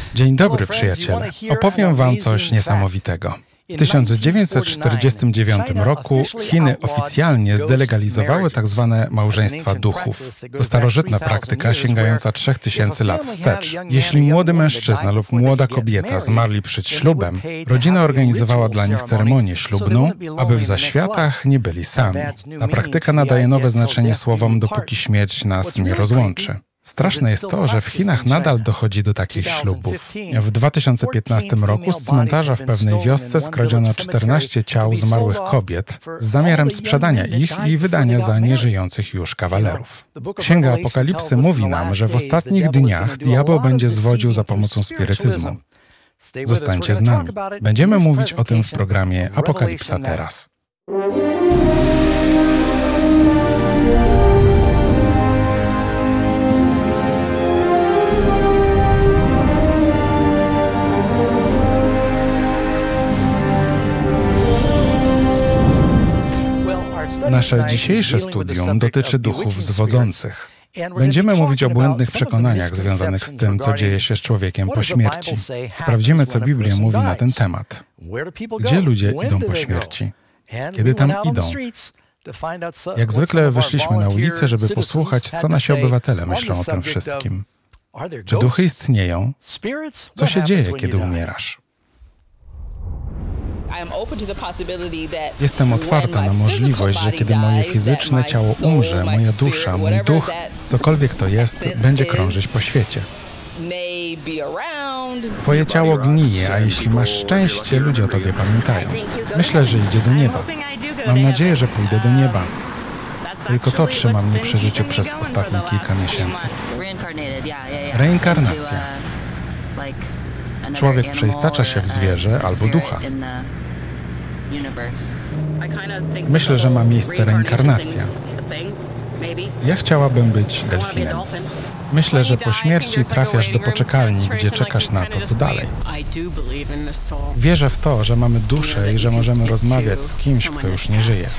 Dzień dobry, przyjaciele. Opowiem wam coś niesamowitego. W 1949 roku Chiny oficjalnie zdelegalizowały tzw. małżeństwa duchów. To starożytna praktyka sięgająca 3000 lat wstecz. Jeśli młody mężczyzna lub młoda kobieta zmarli przed ślubem, rodzina organizowała dla nich ceremonię ślubną, aby w zaświatach nie byli sami. Ta praktyka nadaje nowe znaczenie słowom, dopóki śmierć nas nie rozłączy. Straszne jest to, że w Chinach nadal dochodzi do takich ślubów. W 2015 roku z cmentarza w pewnej wiosce skradziono 14 ciał zmarłych kobiet z zamiarem sprzedania ich i wydania za nieżyjących już kawalerów. Księga Apokalipsy mówi nam, że w ostatnich dniach diabeł będzie zwodził za pomocą spirytyzmu. Zostańcie z nami. Będziemy mówić o tym w programie Apokalipsa teraz. Nasze dzisiejsze studium dotyczy duchów zwodzących. Będziemy mówić o błędnych przekonaniach związanych z tym, co dzieje się z człowiekiem po śmierci. Sprawdzimy, co Biblia mówi na ten temat. Gdzie ludzie idą po śmierci? Kiedy tam idą? Jak zwykle wyszliśmy na ulicę, żeby posłuchać, co nasi obywatele myślą o tym wszystkim. Czy duchy istnieją? Co się dzieje, kiedy umierasz? Jestem otwarta na możliwość, że kiedy moje fizyczne ciało umrze, moja dusza, mój duch, cokolwiek to jest, będzie krążyć po świecie. Twoje ciało gnije, a jeśli masz szczęście, ludzie o tobie pamiętają. Myślę, że idzie do nieba. Mam nadzieję, że pójdę do nieba. Tylko to trzyma mnie przy życiu przez ostatnie kilka miesięcy. Reinkarnacja. Człowiek przeistacza się w zwierzę albo ducha. Myślę, że ma miejsce reinkarnacja. Ja chciałabym być delfinem. Myślę, że po śmierci trafiasz do poczekalni, gdzie czekasz na to, co dalej. Wierzę w to, że mamy duszę i że możemy rozmawiać z kimś, kto już nie żyje.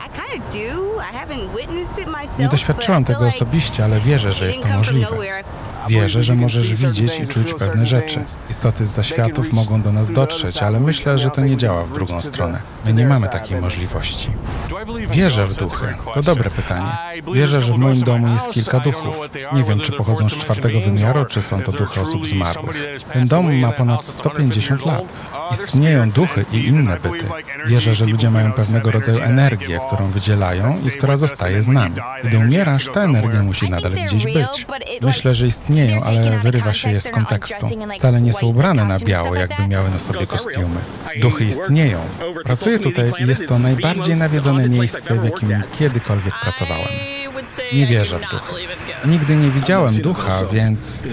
Nie doświadczyłam tego osobiście, ale wierzę, że jest to możliwe. Wierzę, że możesz widzieć i czuć pewne rzeczy. Istoty z zaświatów mogą do nas dotrzeć, ale myślę, że to nie działa w drugą stronę. My nie mamy takiej możliwości. Wierzę w duchy. To dobre pytanie. Wierzę, że w moim domu jest kilka duchów. Nie wiem, czy pochodzą z 4. wymiaru, czy są to duchy osób zmarłych. Ten dom ma ponad 150 lat. Istnieją duchy i inne byty. Wierzę, że ludzie mają pewnego rodzaju energię, którą wydzielają i która zostaje z nami. Kiedy umierasz, ta energia musi nadal gdzieś być. Myślę, że istnieją, ale wyrywa się je z kontekstu. Wcale nie są ubrane na biało, jakby miały na sobie kostiumy. Duchy istnieją. Pracuję tutaj i jest to najbardziej nawiedzone miejsce, w jakim kiedykolwiek pracowałem. Nie wierzę w duchy. Nigdy nie widziałem ducha, więc...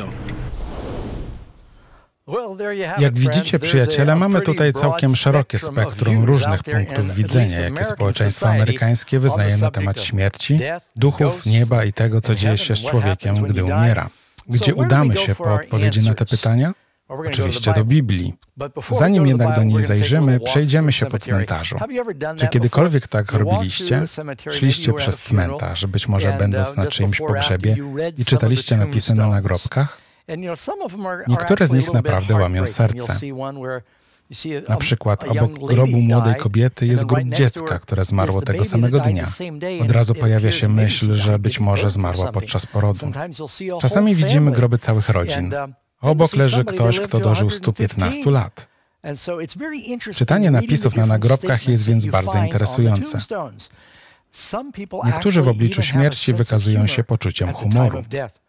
Jak widzicie, przyjaciele, mamy tutaj całkiem szerokie spektrum różnych punktów widzenia, jakie społeczeństwo amerykańskie wyznaje na temat śmierci, duchów, nieba i tego, co dzieje się z człowiekiem, gdy umiera. Gdzie udamy się po odpowiedzi na te pytania? Oczywiście do Biblii. Zanim jednak do niej zajrzymy, przejdziemy się po cmentarzu. Czy kiedykolwiek tak robiliście? Szliście przez cmentarz, być może będąc na czyimś pogrzebie i czytaliście napisy na nagrobkach? Niektóre z nich naprawdę łamią serce. Na przykład obok grobu młodej kobiety jest grób dziecka, które zmarło tego samego dnia. Od razu pojawia się myśl, że być może zmarła podczas porodu. Czasami widzimy groby całych rodzin. Obok leży ktoś, kto dożył 115 lat. Czytanie napisów na nagrobkach jest więc bardzo interesujące. Niektórzy w obliczu śmierci wykazują się poczuciem humoru.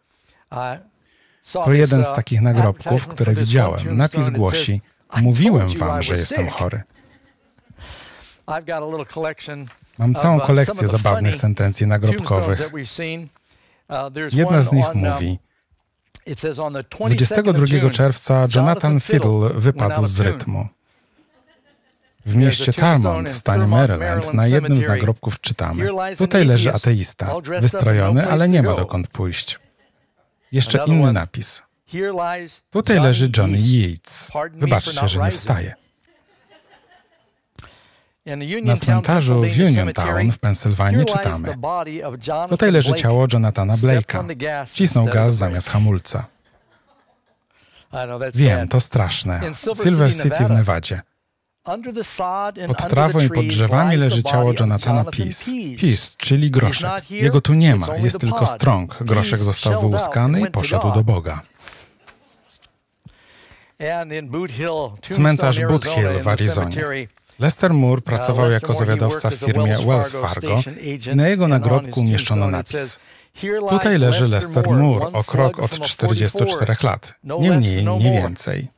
To jeden z takich nagrobków, które widziałem. Napis głosi: mówiłem wam, że jestem chory. Mam całą kolekcję zabawnych sentencji nagrobkowych. Jedna z nich mówi: 22 czerwca Jonathan Fiddle wypadł z rytmu. W mieście Thurmont w stanie Maryland na jednym z nagrobków czytamy: tutaj leży ateista, wystrojony, ale nie ma dokąd pójść. Jeszcze inny napis: tutaj leży Johnny Yeats. Wybaczcie, że nie wstaje. Na cmentarzu w Uniontown w Pensylwanii czytamy: tutaj leży ciało Jonathana Blake'a. Wcisnął gaz zamiast hamulca. Wiem, to straszne. Silver City w Nevadzie. Pod trawą i pod drzewami leży ciało Jonathana Peace. Peace, czyli groszek. Jego tu nie ma, jest tylko Strong. Groszek został wyłuskany i poszedł do Boga. Cmentarz Boot Hill w Arizonie. Lester Moore pracował jako zawiadowca w firmie Wells Fargo i na jego nagrobku umieszczono napis: tutaj leży Lester Moore, o krok od 44 lat. Nie mniej, nie więcej.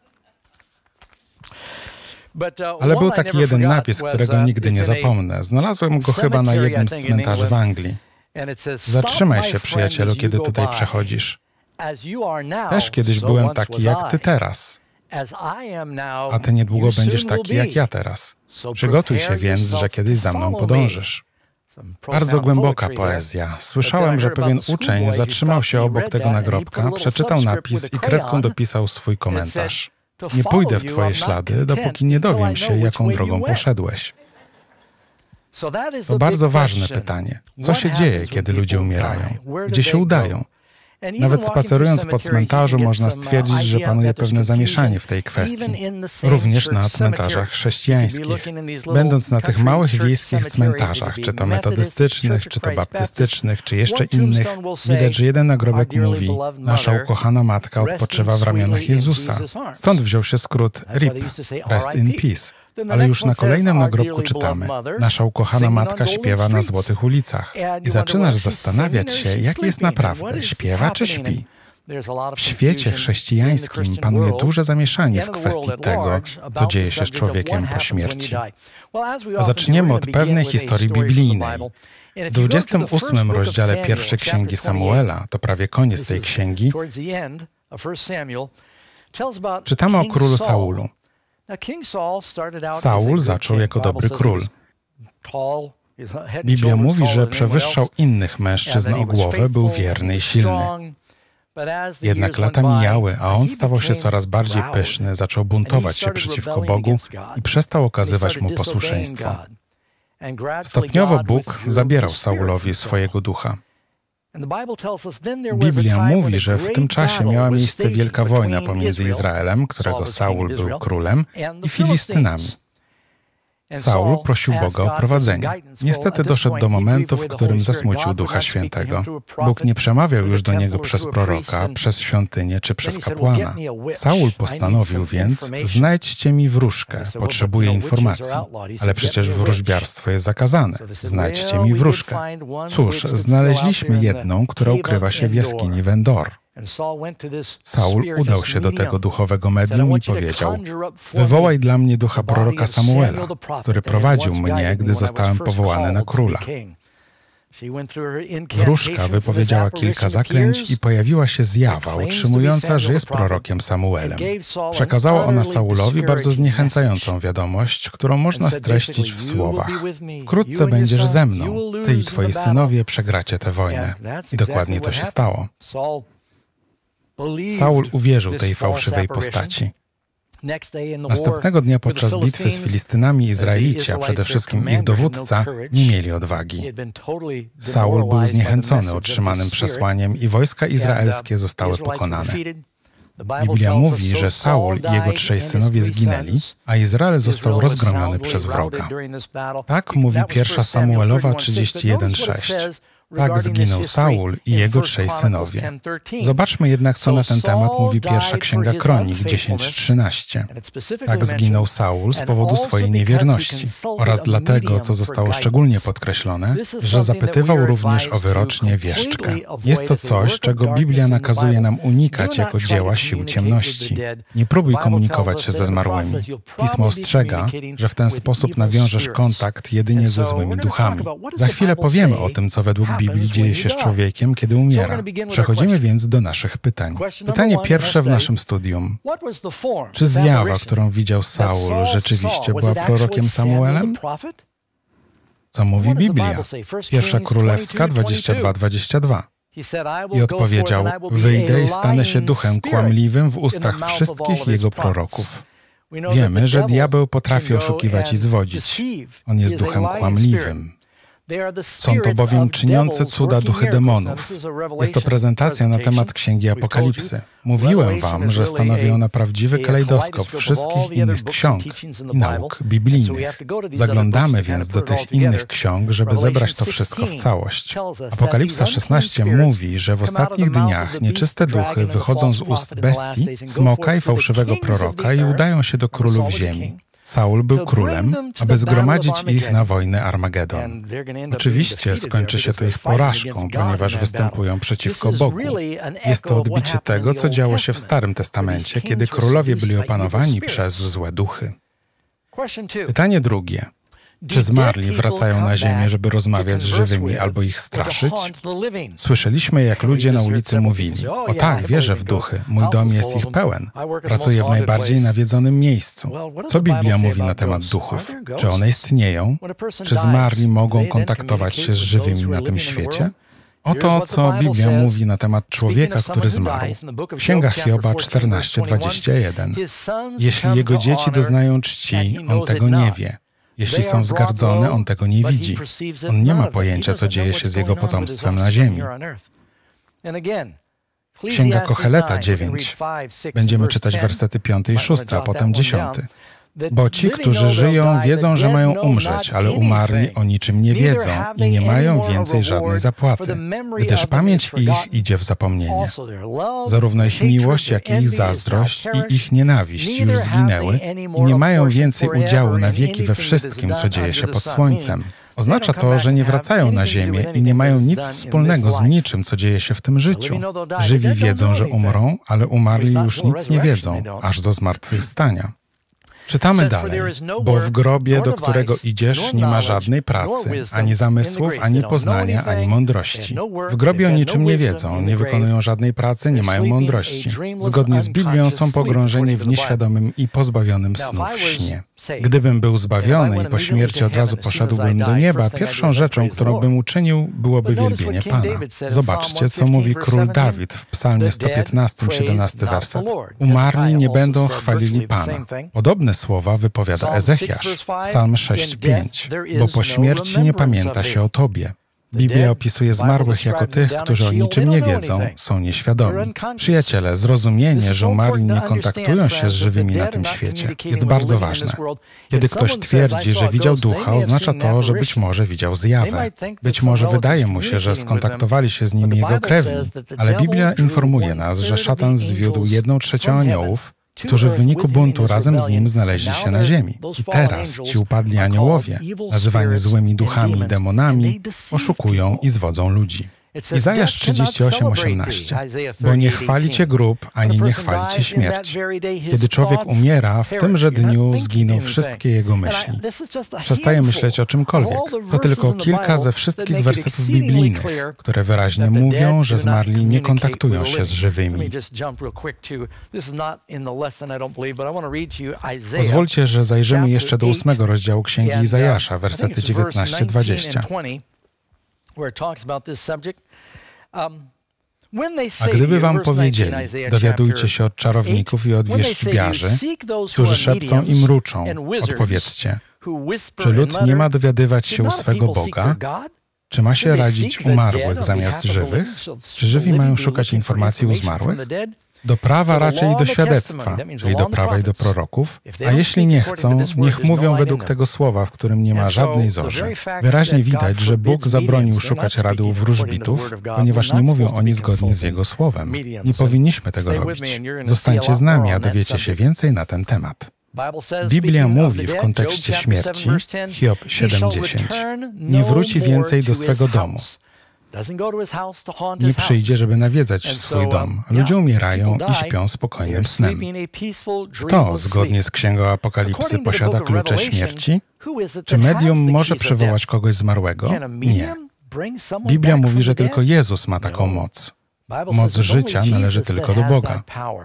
Ale był taki jeden napis, którego nigdy nie zapomnę. Znalazłem go chyba na jednym z cmentarzy w Anglii. Zatrzymaj się, przyjacielu, kiedy tutaj przechodzisz. Też kiedyś byłem taki jak ty teraz. A ty niedługo będziesz taki jak ja teraz. Przygotuj się więc, że kiedyś za mną podążysz. Bardzo głęboka poezja. Słyszałem, że pewien uczeń zatrzymał się obok tego nagrobka, przeczytał napis i kredką dopisał swój komentarz. Nie pójdę w twoje ślady, dopóki nie dowiem się, jaką drogą poszedłeś. To bardzo ważne pytanie. Co się dzieje, kiedy ludzie umierają? Gdzie się udają? Nawet spacerując po cmentarzu można stwierdzić, że panuje pewne zamieszanie w tej kwestii. Również na cmentarzach chrześcijańskich. Będąc na tych małych wiejskich cmentarzach, czy to metodystycznych, czy to baptystycznych, czy jeszcze innych, widać, że jeden nagrobek mówi: nasza ukochana matka odpoczywa w ramionach Jezusa. Stąd wziął się skrót RIP, Rest in Peace. Ale już na kolejnym nagrobku czytamy: nasza ukochana matka śpiewa na złotych ulicach. I zaczynasz zastanawiać się, jak jest naprawdę, śpiewa czy śpi. W świecie chrześcijańskim panuje duże zamieszanie w kwestii tego, co dzieje się z człowiekiem po śmierci. Zaczniemy od pewnej historii biblijnej. W 28 rozdziale pierwszej księgi Samuela, to prawie koniec tej księgi, czytamy o królu Saulu. Saul zaczął jako dobry król. Biblia mówi, że przewyższał innych mężczyzn o głowę, był wierny i silny. Jednak lata mijały, a on stawał się coraz bardziej pyszny, zaczął buntować się przeciwko Bogu i przestał okazywać mu posłuszeństwo. Stopniowo Bóg zabierał Saulowi swojego ducha. Biblia mówi, że w tym czasie miała miejsce wielka wojna pomiędzy Izraelem, którego Saul był królem, i Filistynami. Saul prosił Boga o prowadzenie. Niestety doszedł do momentu, w którym zasmucił Ducha Świętego. Bóg nie przemawiał już do niego przez proroka, przez świątynię czy przez kapłana. Saul postanowił więc: znajdźcie mi wróżkę, potrzebuję informacji. Ale przecież wróżbiarstwo jest zakazane. Znajdźcie mi wróżkę. Cóż, znaleźliśmy jedną, która ukrywa się w jaskini Endor. Saul udał się do tego duchowego medium i powiedział: wywołaj dla mnie ducha proroka Samuela, który prowadził mnie, gdy zostałem powołany na króla. Wróżka wypowiedziała kilka zaklęć i pojawiła się zjawa utrzymująca, że jest prorokiem Samuelem. Przekazała ona Saulowi bardzo zniechęcającą wiadomość, którą można streścić w słowach: wkrótce będziesz ze mną, ty i twoi synowie przegracie tę wojnę. I dokładnie to się stało. Saul uwierzył tej fałszywej postaci. Następnego dnia podczas bitwy z Filistynami Izraelici, a przede wszystkim ich dowódca, nie mieli odwagi. Saul był zniechęcony otrzymanym przesłaniem i wojska izraelskie zostały pokonane. Biblia mówi, że Saul i jego 3 synowie zginęli, a Izrael został rozgromiony przez wroga. Tak mówi 1 Samuelowa 31:6. Tak zginął Saul i jego 3 synowie. Zobaczmy jednak, co na ten temat mówi pierwsza Księga Kronik 10:13. Tak zginął Saul z powodu swojej niewierności oraz dlatego, co zostało szczególnie podkreślone, że zapytywał również o wyrocznie wieszczkę. Jest to coś, czego Biblia nakazuje nam unikać jako dzieła sił ciemności. Nie próbuj komunikować się ze zmarłymi. Pismo ostrzega, że w ten sposób nawiążesz kontakt jedynie ze złymi duchami. Za chwilę powiemy o tym, co według Biblii dzieje się z człowiekiem, kiedy umiera. Przechodzimy więc do naszych pytań. Pytanie pierwsze w naszym studium. Czy zjawa, którą widział Saul, rzeczywiście była prorokiem Samuelem? Co mówi Biblia? 1 Królewska 22:22. I odpowiedział: wyjdę i stanę się duchem kłamliwym w ustach wszystkich jego proroków. Wiemy, że diabeł potrafi oszukiwać i zwodzić. On jest duchem kłamliwym. Są to bowiem czyniące cuda duchy demonów. Jest to prezentacja na temat Księgi Apokalipsy. Mówiłem wam, że stanowi ona prawdziwy kalejdoskop wszystkich innych ksiąg i nauk biblijnych. Zaglądamy więc do tych innych ksiąg, żeby zebrać to wszystko w całość. Apokalipsa 16 mówi, że w ostatnich dniach nieczyste duchy wychodzą z ust bestii, smoka i fałszywego proroka i udają się do królów ziemi. Saul był królem, aby zgromadzić ich na wojnę Armagedon. Oczywiście skończy się to ich porażką, ponieważ występują przeciwko Bogu. Jest to odbicie tego, co działo się w Starym Testamencie, kiedy królowie byli opanowani przez złe duchy. Pytanie drugie. Czy zmarli wracają na ziemię, żeby rozmawiać z żywymi albo ich straszyć? Słyszeliśmy, jak ludzie na ulicy mówili: o tak, wierzę w duchy, mój dom jest ich pełen, pracuję w najbardziej nawiedzonym miejscu. Co Biblia mówi na temat duchów? Czy one istnieją? Czy zmarli mogą kontaktować się z żywymi na tym świecie? Oto, co Biblia mówi na temat człowieka, który zmarł. Księga Hioba 14:21. Jeśli jego dzieci doznają czci, on tego nie wie. Jeśli są wzgardzone, on tego nie widzi. On nie ma pojęcia, co dzieje się z jego potomstwem na ziemi. Księga Kocheleta 9. Będziemy czytać wersety 5 i 6, a potem 10. Bo ci, którzy żyją, wiedzą, że mają umrzeć, ale umarli o niczym nie wiedzą i nie mają więcej żadnej zapłaty, gdyż pamięć ich idzie w zapomnienie. Zarówno ich miłość, jak i ich zazdrość i ich nienawiść już zginęły i nie mają więcej udziału na wieki we wszystkim, co dzieje się pod słońcem. Oznacza to, że nie wracają na ziemię i nie mają nic wspólnego z niczym, co dzieje się w tym życiu. Żywi wiedzą, że umrą, ale umarli już nic nie wiedzą, aż do zmartwychwstania. Czytamy dalej, bo w grobie, do którego idziesz, nie ma żadnej pracy, ani zamysłów, ani poznania, ani mądrości. W grobie o niczym nie wiedzą, nie wykonują żadnej pracy, nie mają mądrości. Zgodnie z Biblią są pogrążeni w nieświadomym i pozbawionym snów śnie. Gdybym był zbawiony i po śmierci od razu poszedłbym do nieba, pierwszą rzeczą, którą bym uczynił, byłoby wielbienie Pana. Zobaczcie, co mówi król Dawid w Psalmie 115, 17 werset. Umarli nie będą chwalili Pana. Podobne słowa wypowiada Ezechiasz, Psalm 6:5, bo po śmierci nie pamięta się o Tobie. Biblia opisuje zmarłych jako tych, którzy o niczym nie wiedzą, są nieświadomi. Przyjaciele, zrozumienie, że umarli nie kontaktują się z żywymi na tym świecie, jest bardzo ważne. Kiedy ktoś twierdzi, że widział ducha, oznacza to, że być może widział zjawę. Być może wydaje mu się, że skontaktowali się z nim jego krewni, ale Biblia informuje nas, że szatan zwiódł 1/3 aniołów, którzy w wyniku buntu razem z nim znaleźli się na ziemi. I teraz ci upadli aniołowie, nazywani złymi duchami i demonami, oszukują i zwodzą ludzi. Izajasz 38:18. Bo nie chwalicie grób, ani nie chwalicie śmierć. Kiedy człowiek umiera, w tymże dniu zginą wszystkie jego myśli. Przestaje myśleć o czymkolwiek. To tylko kilka ze wszystkich wersetów biblijnych, które wyraźnie mówią, że zmarli nie kontaktują się z żywymi. Pozwólcie, że zajrzymy jeszcze do 8 rozdziału Księgi Izajasza, wersety 19-20. A gdyby wam powiedzieli, dowiadujcie się od czarowników i od wierzchbiarzy, którzy szepcą i mruczą, odpowiedzcie, czy lud nie ma dowiadywać się u swego Boga? Czy ma się radzić umarłych zamiast żywych? Czy żywi mają szukać informacji u zmarłych? Do prawa raczej do świadectwa, czyli do prawa i do proroków, a jeśli nie chcą, niech mówią według tego słowa, w którym nie ma żadnej zorzy. Wyraźnie widać, że Bóg zabronił szukać rady u wróżbitów, ponieważ nie mówią oni zgodnie z Jego słowem. Nie powinniśmy tego robić. Zostańcie z nami, a dowiecie się więcej na ten temat. Biblia mówi w kontekście śmierci, Hiob 7:10, nie wróci więcej do swego domu. Nie przyjdzie, żeby nawiedzać swój dom. Ludzie umierają i śpią spokojnym snem. Kto, zgodnie z Księgą Apokalipsy, posiada klucze śmierci? Czy medium może przywołać kogoś zmarłego? Nie. Biblia mówi, że tylko Jezus ma taką moc. Moc życia należy tylko do Boga.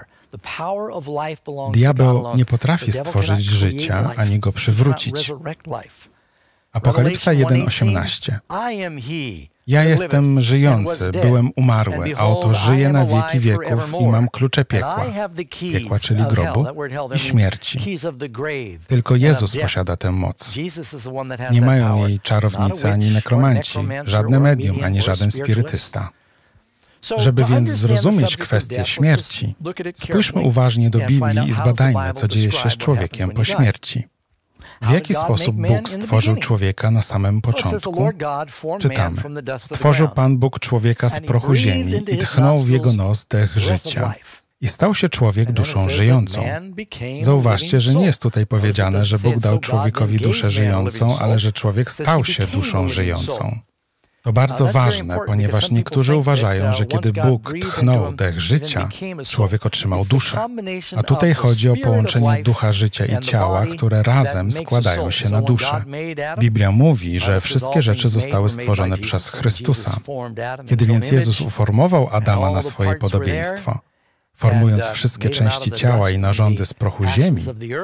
Diabeł nie potrafi stworzyć życia, ani go przywrócić. Apokalipsa 1:18. Ja jestem żyjący, byłem umarły, a oto żyję na wieki wieków i mam klucze piekła. Piekła, czyli grobu i śmierci. Tylko Jezus posiada tę moc. Nie mają jej czarownicy ani nekromanci, żadne medium, ani żaden spirytysta. Żeby więc zrozumieć kwestię śmierci, spójrzmy uważnie do Biblii i zbadajmy, co dzieje się z człowiekiem po śmierci. W jaki sposób Bóg stworzył człowieka na samym początku? Czytamy. Stworzył Pan Bóg człowieka z prochu ziemi i tchnął w jego nos dech życia. I stał się człowiek duszą żyjącą. Zauważcie, że nie jest tutaj powiedziane, że Bóg dał człowiekowi duszę żyjącą, ale że człowiek stał się duszą żyjącą. To bardzo ważne, ponieważ niektórzy uważają, że kiedy Bóg tchnął dech życia, człowiek otrzymał duszę. A tutaj chodzi o połączenie ducha życia i ciała, które razem składają się na duszę. Biblia mówi, że wszystkie rzeczy zostały stworzone przez Chrystusa. Kiedy więc Jezus uformował Adama na swoje podobieństwo, formując wszystkie części ciała i narządy z prochu ziemi,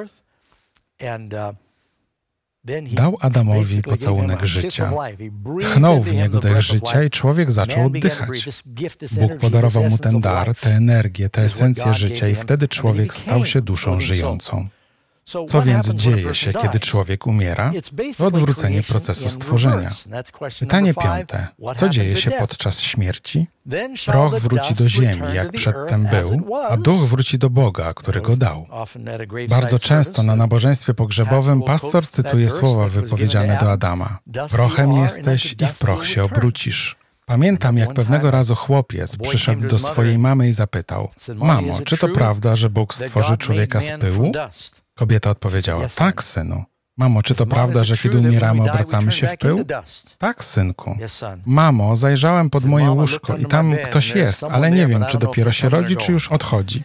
dał Adamowi pocałunek życia. Tchnął w niego dech życia i człowiek zaczął oddychać. Bóg podarował mu ten dar, tę energię, tę esencję życia i wtedy człowiek stał się duszą żyjącą. Co więc dzieje się, kiedy człowiek umiera? To odwrócenie procesu stworzenia. Pytanie 5. Co dzieje się podczas śmierci? Proch wróci do ziemi, jak przedtem był, a duch wróci do Boga, który go dał. Bardzo często na nabożeństwie pogrzebowym pastor cytuje słowa wypowiedziane do Adama. Prochem jesteś i w proch się obrócisz. Pamiętam, jak pewnego razu chłopiec przyszedł do swojej mamy i zapytał: Mamo, czy to prawda, że Bóg stworzył człowieka z pyłu? Kobieta odpowiedziała: Tak, synu. Mamo, czy to prawda, że kiedy umieramy, obracamy się w pył? Tak, synku. Mamo, zajrzałem pod moje łóżko i tam ktoś jest, ale nie wiem, czy dopiero się rodzi, czy już odchodzi.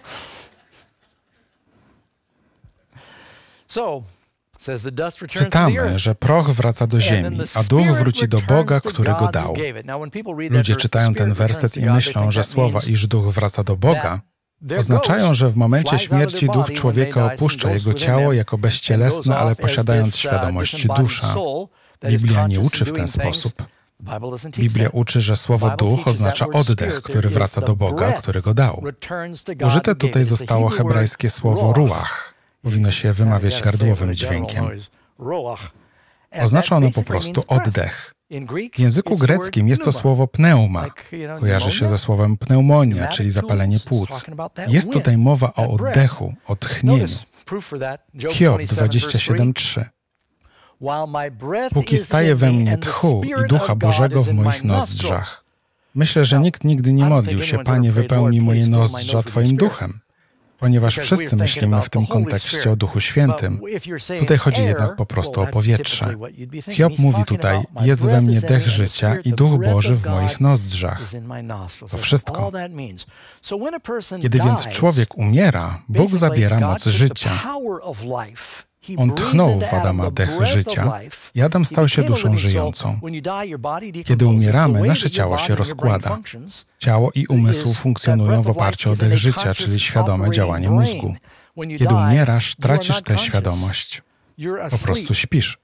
Czytamy, że proch wraca do ziemi, a duch wróci do Boga, który go dał. Ludzie czytają ten werset i myślą, że słowa, iż duch wraca do Boga, oznaczają, że w momencie śmierci duch człowieka opuszcza jego ciało jako bezcielesne, ale posiadając świadomość dusza. Biblia nie uczy w ten sposób. Biblia uczy, że słowo duch oznacza oddech, który wraca do Boga, który go dał. Użyte tutaj zostało hebrajskie słowo ruach. Powinno się wymawiać gardłowym dźwiękiem. Oznacza ono po prostu oddech. W języku greckim jest to słowo pneuma. Kojarzy się ze słowem pneumonia, czyli zapalenie płuc. Jest tutaj mowa o oddechu, o tchnieniu. Hiob 27:3. Póki staje we mnie tchu i Ducha Bożego w moich nozdrzach. Myślę, że nikt nigdy nie modlił się: Panie, wypełnij moje nozdrza Twoim duchem. Ponieważ wszyscy myślimy w tym kontekście o Duchu Świętym. Tutaj chodzi jednak po prostu o powietrze. Hiob mówi tutaj: jest we mnie dech życia i Duch Boży w moich nozdrzach. To wszystko. Kiedy więc człowiek umiera, Bóg zabiera moc życia. On tchnął w Adama dech życia i Adam stał się duszą żyjącą. Kiedy umieramy, nasze ciało się rozkłada. Ciało i umysł funkcjonują w oparciu o dech życia, czyli świadome działanie mózgu. Kiedy umierasz, tracisz tę świadomość. Po prostu śpisz.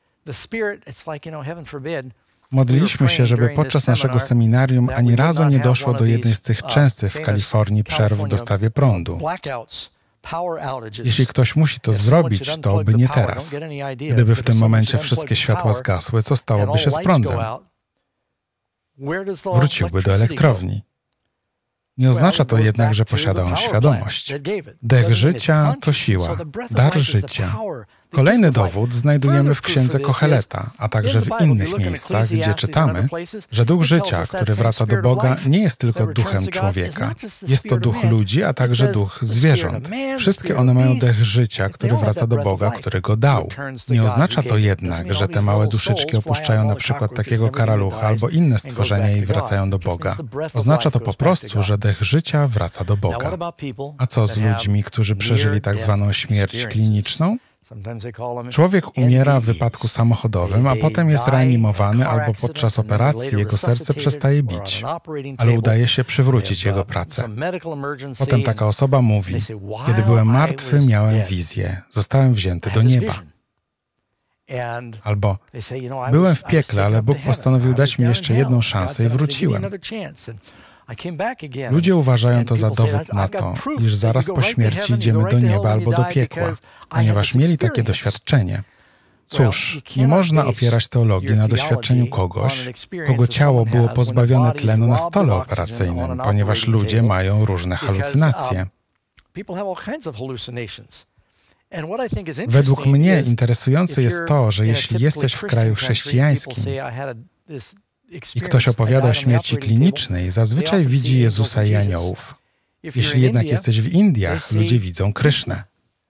Modliliśmy się, żeby podczas naszego seminarium ani razu nie doszło do jednej z tych częstych w Kalifornii przerw w dostawie prądu. Jeśli ktoś musi to zrobić, to oby nie teraz. Gdyby w tym momencie wszystkie światła zgasły, co stałoby się z prądem? Wróciłby do elektrowni. Nie oznacza to jednak, że posiada on świadomość. Dech życia to siła, dar życia. Kolejny dowód znajdujemy w księdze Kocheleta, a także w innych miejscach, gdzie czytamy, że duch życia, który wraca do Boga, nie jest tylko duchem człowieka. Jest to duch ludzi, a także duch zwierząt. Wszystkie one mają dech życia, który wraca do Boga, który go dał. Nie oznacza to jednak, że te małe duszyczki opuszczają na przykład takiego karalucha albo inne stworzenia i wracają do Boga. Oznacza to po prostu, że dech życia wraca do Boga. A co z ludźmi, którzy przeżyli tak zwaną śmierć kliniczną? Człowiek umiera w wypadku samochodowym, a potem jest reanimowany albo podczas operacji jego serce przestaje bić, ale udaje się przywrócić jego pracę. Potem taka osoba mówi: kiedy byłem martwy, miałem wizję, zostałem wzięty do nieba. Albo byłem w piekle, ale Bóg postanowił dać mi jeszcze jedną szansę i wróciłem. Ludzie uważają to za dowód na to, iż zaraz po śmierci idziemy do nieba albo do piekła, ponieważ mieli takie doświadczenie. Cóż, nie można opierać teologii na doświadczeniu kogoś, kogo ciało było pozbawione tlenu na stole operacyjnym, ponieważ ludzie mają różne halucynacje. Według mnie interesujące jest to, że jeśli jesteś w kraju chrześcijańskim i ktoś opowiada o śmierci klinicznej, zazwyczaj widzi Jezusa i aniołów. Jeśli jednak jesteś w Indiach, ludzie widzą Krysznę.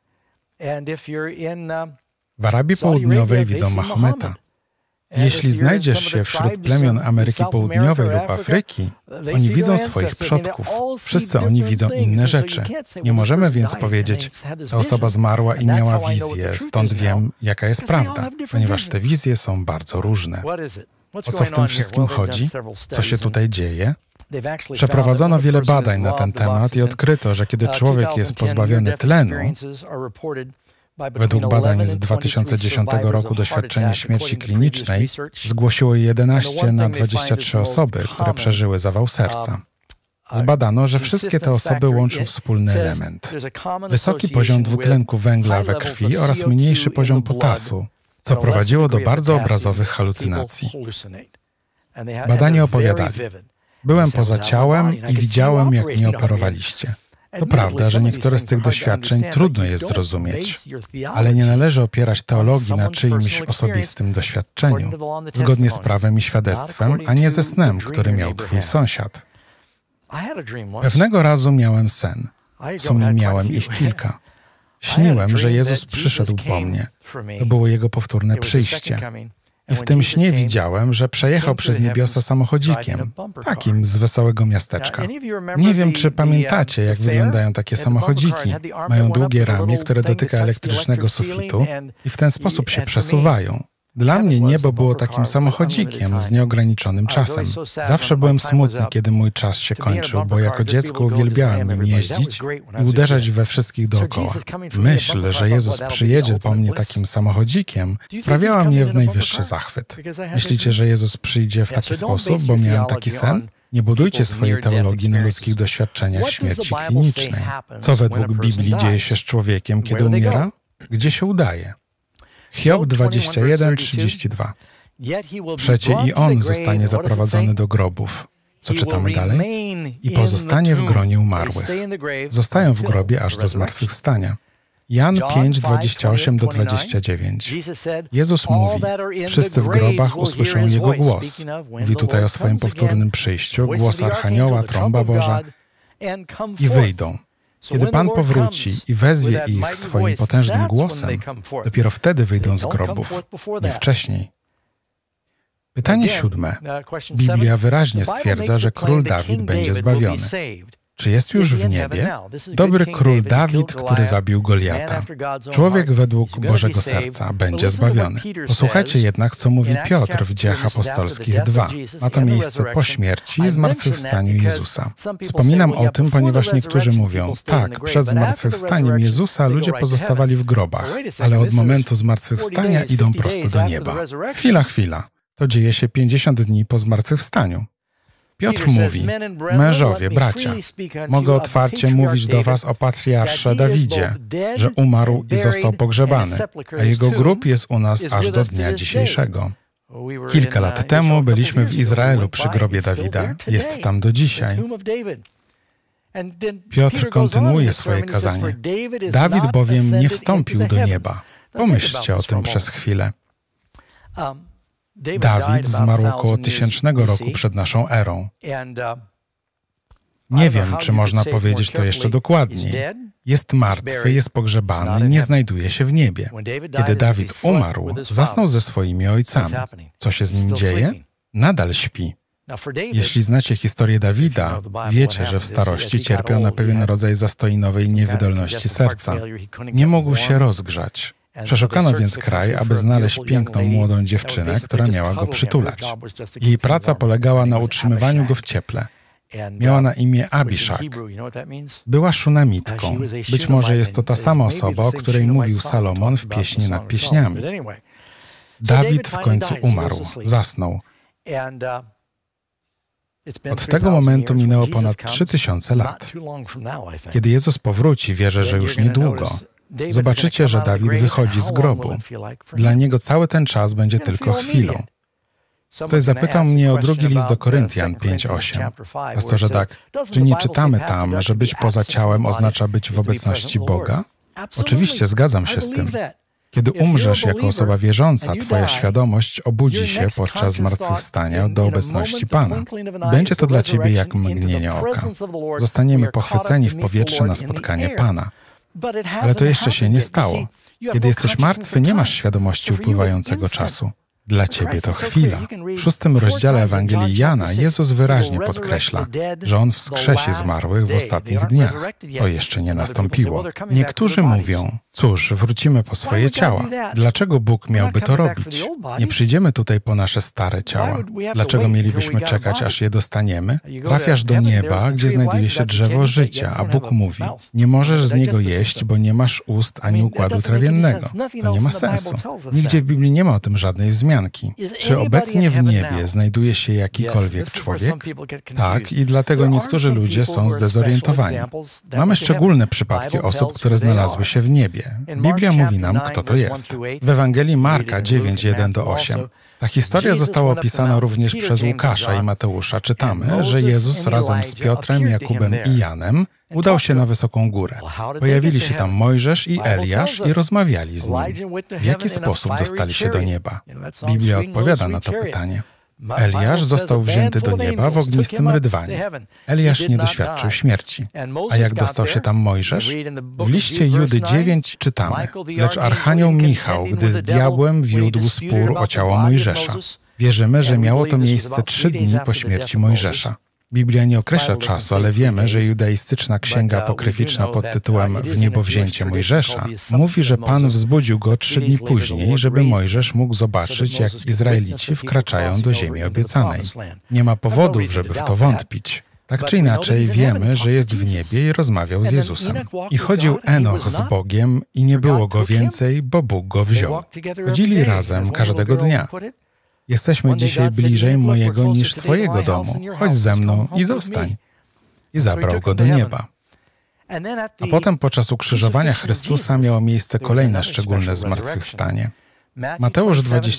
W Arabii Południowej widzą Mahometa. Jeśli znajdziesz się wśród plemion Ameryki Południowej lub Afryki, oni widzą swoich przodków. Wszyscy oni widzą inne rzeczy. Nie możemy więc powiedzieć, ta osoba zmarła i miała wizję, stąd wiem, jaka jest prawda, ponieważ te wizje są bardzo różne. O co w tym wszystkim chodzi? Co się tutaj dzieje? Przeprowadzono wiele badań na ten temat i odkryto, że kiedy człowiek jest pozbawiony tlenu, według badań z 2010 roku doświadczenie śmierci klinicznej zgłosiło 11 na 23 osoby, które przeżyły zawał serca. Zbadano, że wszystkie te osoby łączą wspólny element. Wysoki poziom dwutlenku węgla we krwi oraz mniejszy poziom potasu, co prowadziło do bardzo obrazowych halucynacji. Badani opowiadali: byłem poza ciałem i widziałem, jak mnie operowaliście. To prawda, że niektóre z tych doświadczeń trudno jest zrozumieć, ale nie należy opierać teologii na czyimś osobistym doświadczeniu, zgodnie z prawem i świadectwem, a nie ze snem, który miał twój sąsiad. Pewnego razu miałem sen. W sumie miałem ich kilka. Śniłem, że Jezus przyszedł po mnie. To było Jego powtórne przyjście. I w tym śnie widziałem, że przejechał przez niebiosa samochodzikiem, takim z wesołego miasteczka. Nie wiem, czy pamiętacie, jak wyglądają takie samochodziki. Mają długie ramię, które dotyka elektrycznego sufitu i w ten sposób się przesuwają. Dla mnie niebo było takim samochodzikiem z nieograniczonym czasem. Zawsze byłem smutny, kiedy mój czas się kończył, bo jako dziecko uwielbiałem nim jeździć i uderzać we wszystkich dookoła. Myśl, że Jezus przyjedzie po mnie takim samochodzikiem, wprawiała mnie w najwyższy zachwyt. Myślicie, że Jezus przyjdzie w taki sposób, bo miałem taki sen? Nie budujcie swojej teologii na ludzkich doświadczeniach śmierci klinicznej. Co według Biblii dzieje się z człowiekiem, kiedy umiera? Gdzie się udaje? Hiob 21:32. Przecie i on zostanie zaprowadzony do grobów. Co czytamy dalej? I pozostanie w gronie umarłych. Zostają w grobie aż do zmartwychwstania. Jan 5:28-29. Jezus mówi: wszyscy w grobach usłyszą Jego głos. Mówi tutaj o swoim powtórnym przyjściu, głos Archanioła, trąba Boża i wyjdą. Kiedy Pan powróci i wezwie ich swoim potężnym głosem, dopiero wtedy wyjdą z grobów, nie wcześniej. Pytanie 7. Biblia wyraźnie stwierdza, że król Dawid będzie zbawiony. Czy jest już w niebie? Dobry król Dawid, który zabił Goliata. Człowiek według Bożego serca będzie zbawiony. Posłuchajcie jednak, co mówi Piotr w Dziejach Apostolskich 2. Ma to miejsce po śmierci i zmartwychwstaniu Jezusa. Wspominam o tym, ponieważ niektórzy mówią: tak, przed zmartwychwstaniem Jezusa ludzie pozostawali w grobach, ale od momentu zmartwychwstania idą prosto do nieba. Chwila. To dzieje się 50 dni po zmartwychwstaniu. Piotr mówi: mężowie, bracia, mogę otwarcie mówić do was o patriarsze Dawidzie, że umarł i został pogrzebany, a jego grób jest u nas aż do dnia dzisiejszego. Kilka lat temu byliśmy w Izraelu przy grobie Dawida. Jest tam do dzisiaj. Piotr kontynuuje swoje kazanie. Dawid bowiem nie wstąpił do nieba. Pomyślcie o tym przez chwilę. Dawid zmarł około 1000 roku przed naszą erą. Nie wiem, czy można powiedzieć to jeszcze dokładniej. Jest martwy, jest pogrzebany, nie znajduje się w niebie. Kiedy Dawid umarł, zasnął ze swoimi ojcami. Co się z nim dzieje? Nadal śpi. Jeśli znacie historię Dawida, wiecie, że w starości cierpiał na pewien rodzaj zastoinowej niewydolności serca. Nie mógł się rozgrzać. Przeszukano więc kraj, aby znaleźć piękną młodą dziewczynę, która miała go przytulać. Jej praca polegała na utrzymywaniu go w cieple. Miała na imię Abiszak. Była szunamitką. Być może jest to ta sama osoba, o której mówił Salomon w Pieśni nad Pieśniami. Dawid w końcu umarł, zasnął. Od tego momentu minęło ponad 3000 lat. Kiedy Jezus powróci, wierzę, że już niedługo, zobaczycie, że Dawid wychodzi z grobu. Dla niego cały ten czas będzie tylko chwilą. Ktoś zapytał mnie o drugi list do Koryntian 5:8. Pastorze Doug, czy nie czytamy tam, że być poza ciałem oznacza być w obecności Boga? Oczywiście, zgadzam się z tym. Kiedy umrzesz jako osoba wierząca, twoja świadomość obudzi się podczas zmartwychwstania do obecności Pana. Będzie to dla ciebie jak mgnienie oka. Zostaniemy pochwyceni w powietrze na spotkanie Pana. Ale to jeszcze się nie stało. Kiedy jesteś martwy, nie masz świadomości upływającego czasu. Dla ciebie to chwila. W 6 rozdziale Ewangelii Jana Jezus wyraźnie podkreśla, że On wskrzesi zmarłych w ostatnich dniach. To jeszcze nie nastąpiło. Niektórzy mówią, cóż, wrócimy po swoje ciała. Dlaczego Bóg miałby to robić? Nie przyjdziemy tutaj po nasze stare ciała. Dlaczego mielibyśmy czekać, aż je dostaniemy? Trafiasz do nieba, gdzie znajduje się drzewo życia, a Bóg mówi, nie możesz z niego jeść, bo nie masz ust ani układu trawiennego. To nie ma sensu. Nigdzie w Biblii nie ma o tym żadnej wzmianki. Czy obecnie w niebie znajduje się jakikolwiek człowiek? Tak, i dlatego niektórzy ludzie są zdezorientowani. Mamy szczególne przypadki osób, które znalazły się w niebie. Biblia mówi nam, kto to jest. W Ewangelii Marka 9:1-8. Ta historia została opisana również przez Łukasza i Mateusza. Czytamy, że Jezus razem z Piotrem, Jakubem i Janem udał się na wysoką górę. Pojawili się tam Mojżesz i Eliasz i rozmawiali z nim. W jaki sposób dostali się do nieba? Biblia odpowiada na to pytanie. Eliasz został wzięty do nieba w ognistym rydwanie. Eliasz nie doświadczył śmierci. A jak dostał się tam Mojżesz? W liście Judy 9 czytamy, lecz archanioł Michał, gdy z diabłem wiódł spór o ciało Mojżesza. Wierzymy, że miało to miejsce 3 dni po śmierci Mojżesza. Biblia nie określa czasu, ale wiemy, że judaistyczna księga apokryficzna pod tytułem W niebo wzięcie Mojżesza mówi, że Pan wzbudził go 3 dni później, żeby Mojżesz mógł zobaczyć, jak Izraelici wkraczają do ziemi obiecanej. Nie ma powodów, żeby w to wątpić. Tak czy inaczej wiemy, że jest w niebie i rozmawiał z Jezusem. I chodził Enoch z Bogiem i nie było go więcej, bo Bóg go wziął. Chodzili razem każdego dnia. Jesteśmy dzisiaj bliżej mojego niż twojego domu. Chodź ze mną i zostań. I zabrał go do nieba. A potem podczas ukrzyżowania Chrystusa miało miejsce kolejne szczególne zmartwychwstanie. Mateusz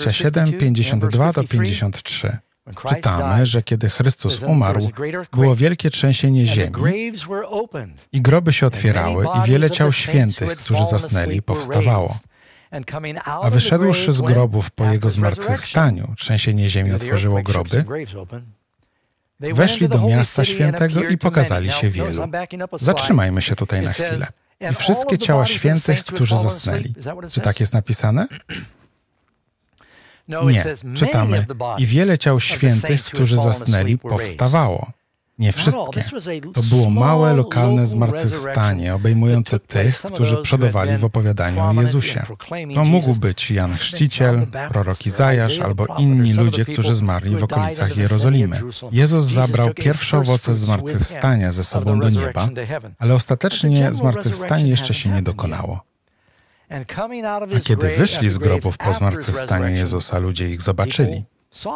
27:52-53. Czytamy, że kiedy Chrystus umarł, było wielkie trzęsienie ziemi i groby się otwierały i wiele ciał świętych, którzy zasnęli, powstawało. A wyszedłszy z grobów po Jego zmartwychwstaniu, trzęsienie ziemi otworzyło groby, weszli do miasta świętego i pokazali się wielu. Zatrzymajmy się tutaj na chwilę. I wszystkie ciała świętych, którzy zasnęli. Czy tak jest napisane? Nie. Czytamy, i wiele ciał świętych, którzy zasnęli, powstawało. Nie wszystkie. To było małe, lokalne zmartwychwstanie, obejmujące tych, którzy przodowali w opowiadaniu o Jezusie. To mógł być Jan Chrzciciel, prorok Izajasz albo inni ludzie, którzy zmarli w okolicach Jerozolimy. Jezus zabrał pierwsze owoce zmartwychwstania ze sobą do nieba, ale ostatecznie zmartwychwstanie jeszcze się nie dokonało. A kiedy wyszli z grobów po zmartwychwstaniu Jezusa, ludzie ich zobaczyli.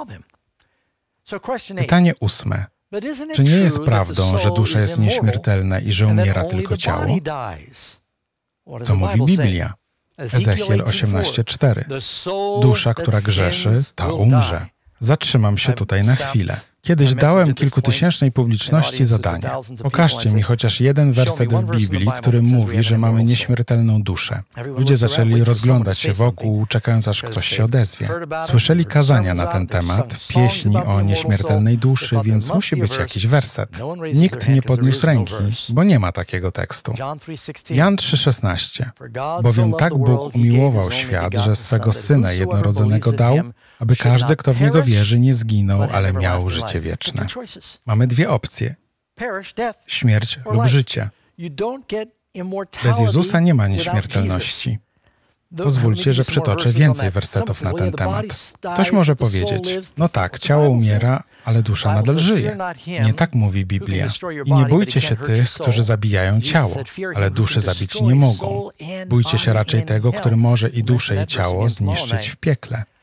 Pytanie 8. Czy nie jest prawdą, że dusza jest nieśmiertelna i że umiera tylko ciało? Co mówi Biblia? Ezechiel 18:4. Dusza, która grzeszy, ta umrze. Zatrzymam się tutaj na chwilę. Kiedyś dałem kilkutysięcznej publiczności zadanie. Pokażcie mi chociaż jeden werset w Biblii, który mówi, że mamy nieśmiertelną duszę. Ludzie zaczęli rozglądać się wokół, czekając aż ktoś się odezwie. Słyszeli kazania na ten temat, pieśni o nieśmiertelnej duszy, więc musi być jakiś werset. Nikt nie podniósł ręki, bo nie ma takiego tekstu. Jan 3,16. Bowiem tak Bóg umiłował świat, że swego Syna jednorodzonego dał, aby każdy, kto w Niego wierzy, nie zginął, ale miał życie wieczne. Mamy 2 opcje. Śmierć lub życie. Bez Jezusa nie ma nieśmiertelności. Pozwólcie, że przytoczę więcej wersetów na ten temat. Ktoś może powiedzieć, no tak, ciało umiera, ale dusza nadal żyje. Nie tak mówi Biblia. I nie bójcie się tych, którzy zabijają ciało, ale duszy zabić nie mogą. Bójcie się raczej tego, który może i duszę, i ciało zniszczyć w piekle.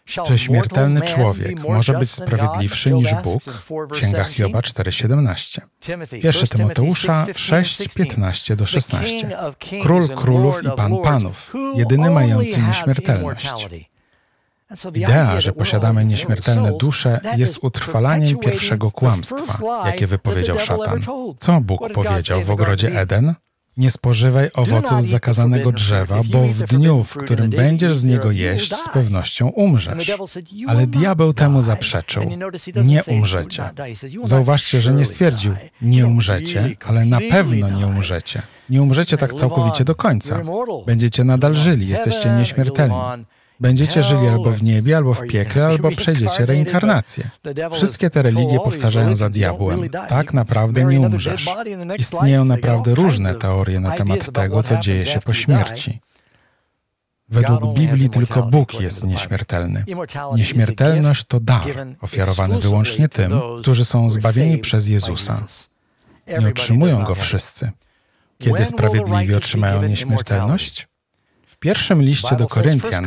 Czy śmiertelny człowiek może być sprawiedliwszy niż Bóg? Księga Hioba 4:17. 1 Tymoteusza 6:15-16. Król królów i Pan panów, jedyny mający nieśmiertelność. Idea, że posiadamy nieśmiertelne dusze, jest utrwalaniem pierwszego kłamstwa, jakie wypowiedział szatan. Co Bóg powiedział w ogrodzie Eden? Nie spożywaj owoców z zakazanego drzewa, bo w dniu, w którym będziesz z niego jeść, z pewnością umrzesz. Ale diabeł temu zaprzeczył. Nie umrzecie. Zauważcie, że nie stwierdził, nie umrzecie, ale na pewno nie umrzecie. Nie umrzecie tak całkowicie do końca. Będziecie nadal żyli, jesteście nieśmiertelni. Będziecie żyli albo w niebie, albo w piekle, albo przejdziecie reinkarnację. Wszystkie te religie powtarzają za diabłem. Tak naprawdę nie umrzesz. Istnieją naprawdę różne teorie na temat tego, co dzieje się po śmierci. Według Biblii tylko Bóg jest nieśmiertelny. Nieśmiertelność to dar, ofiarowany wyłącznie tym, którzy są zbawieni przez Jezusa. Nie otrzymują go wszyscy. Kiedy sprawiedliwi otrzymają nieśmiertelność? W pierwszym liście do Koryntian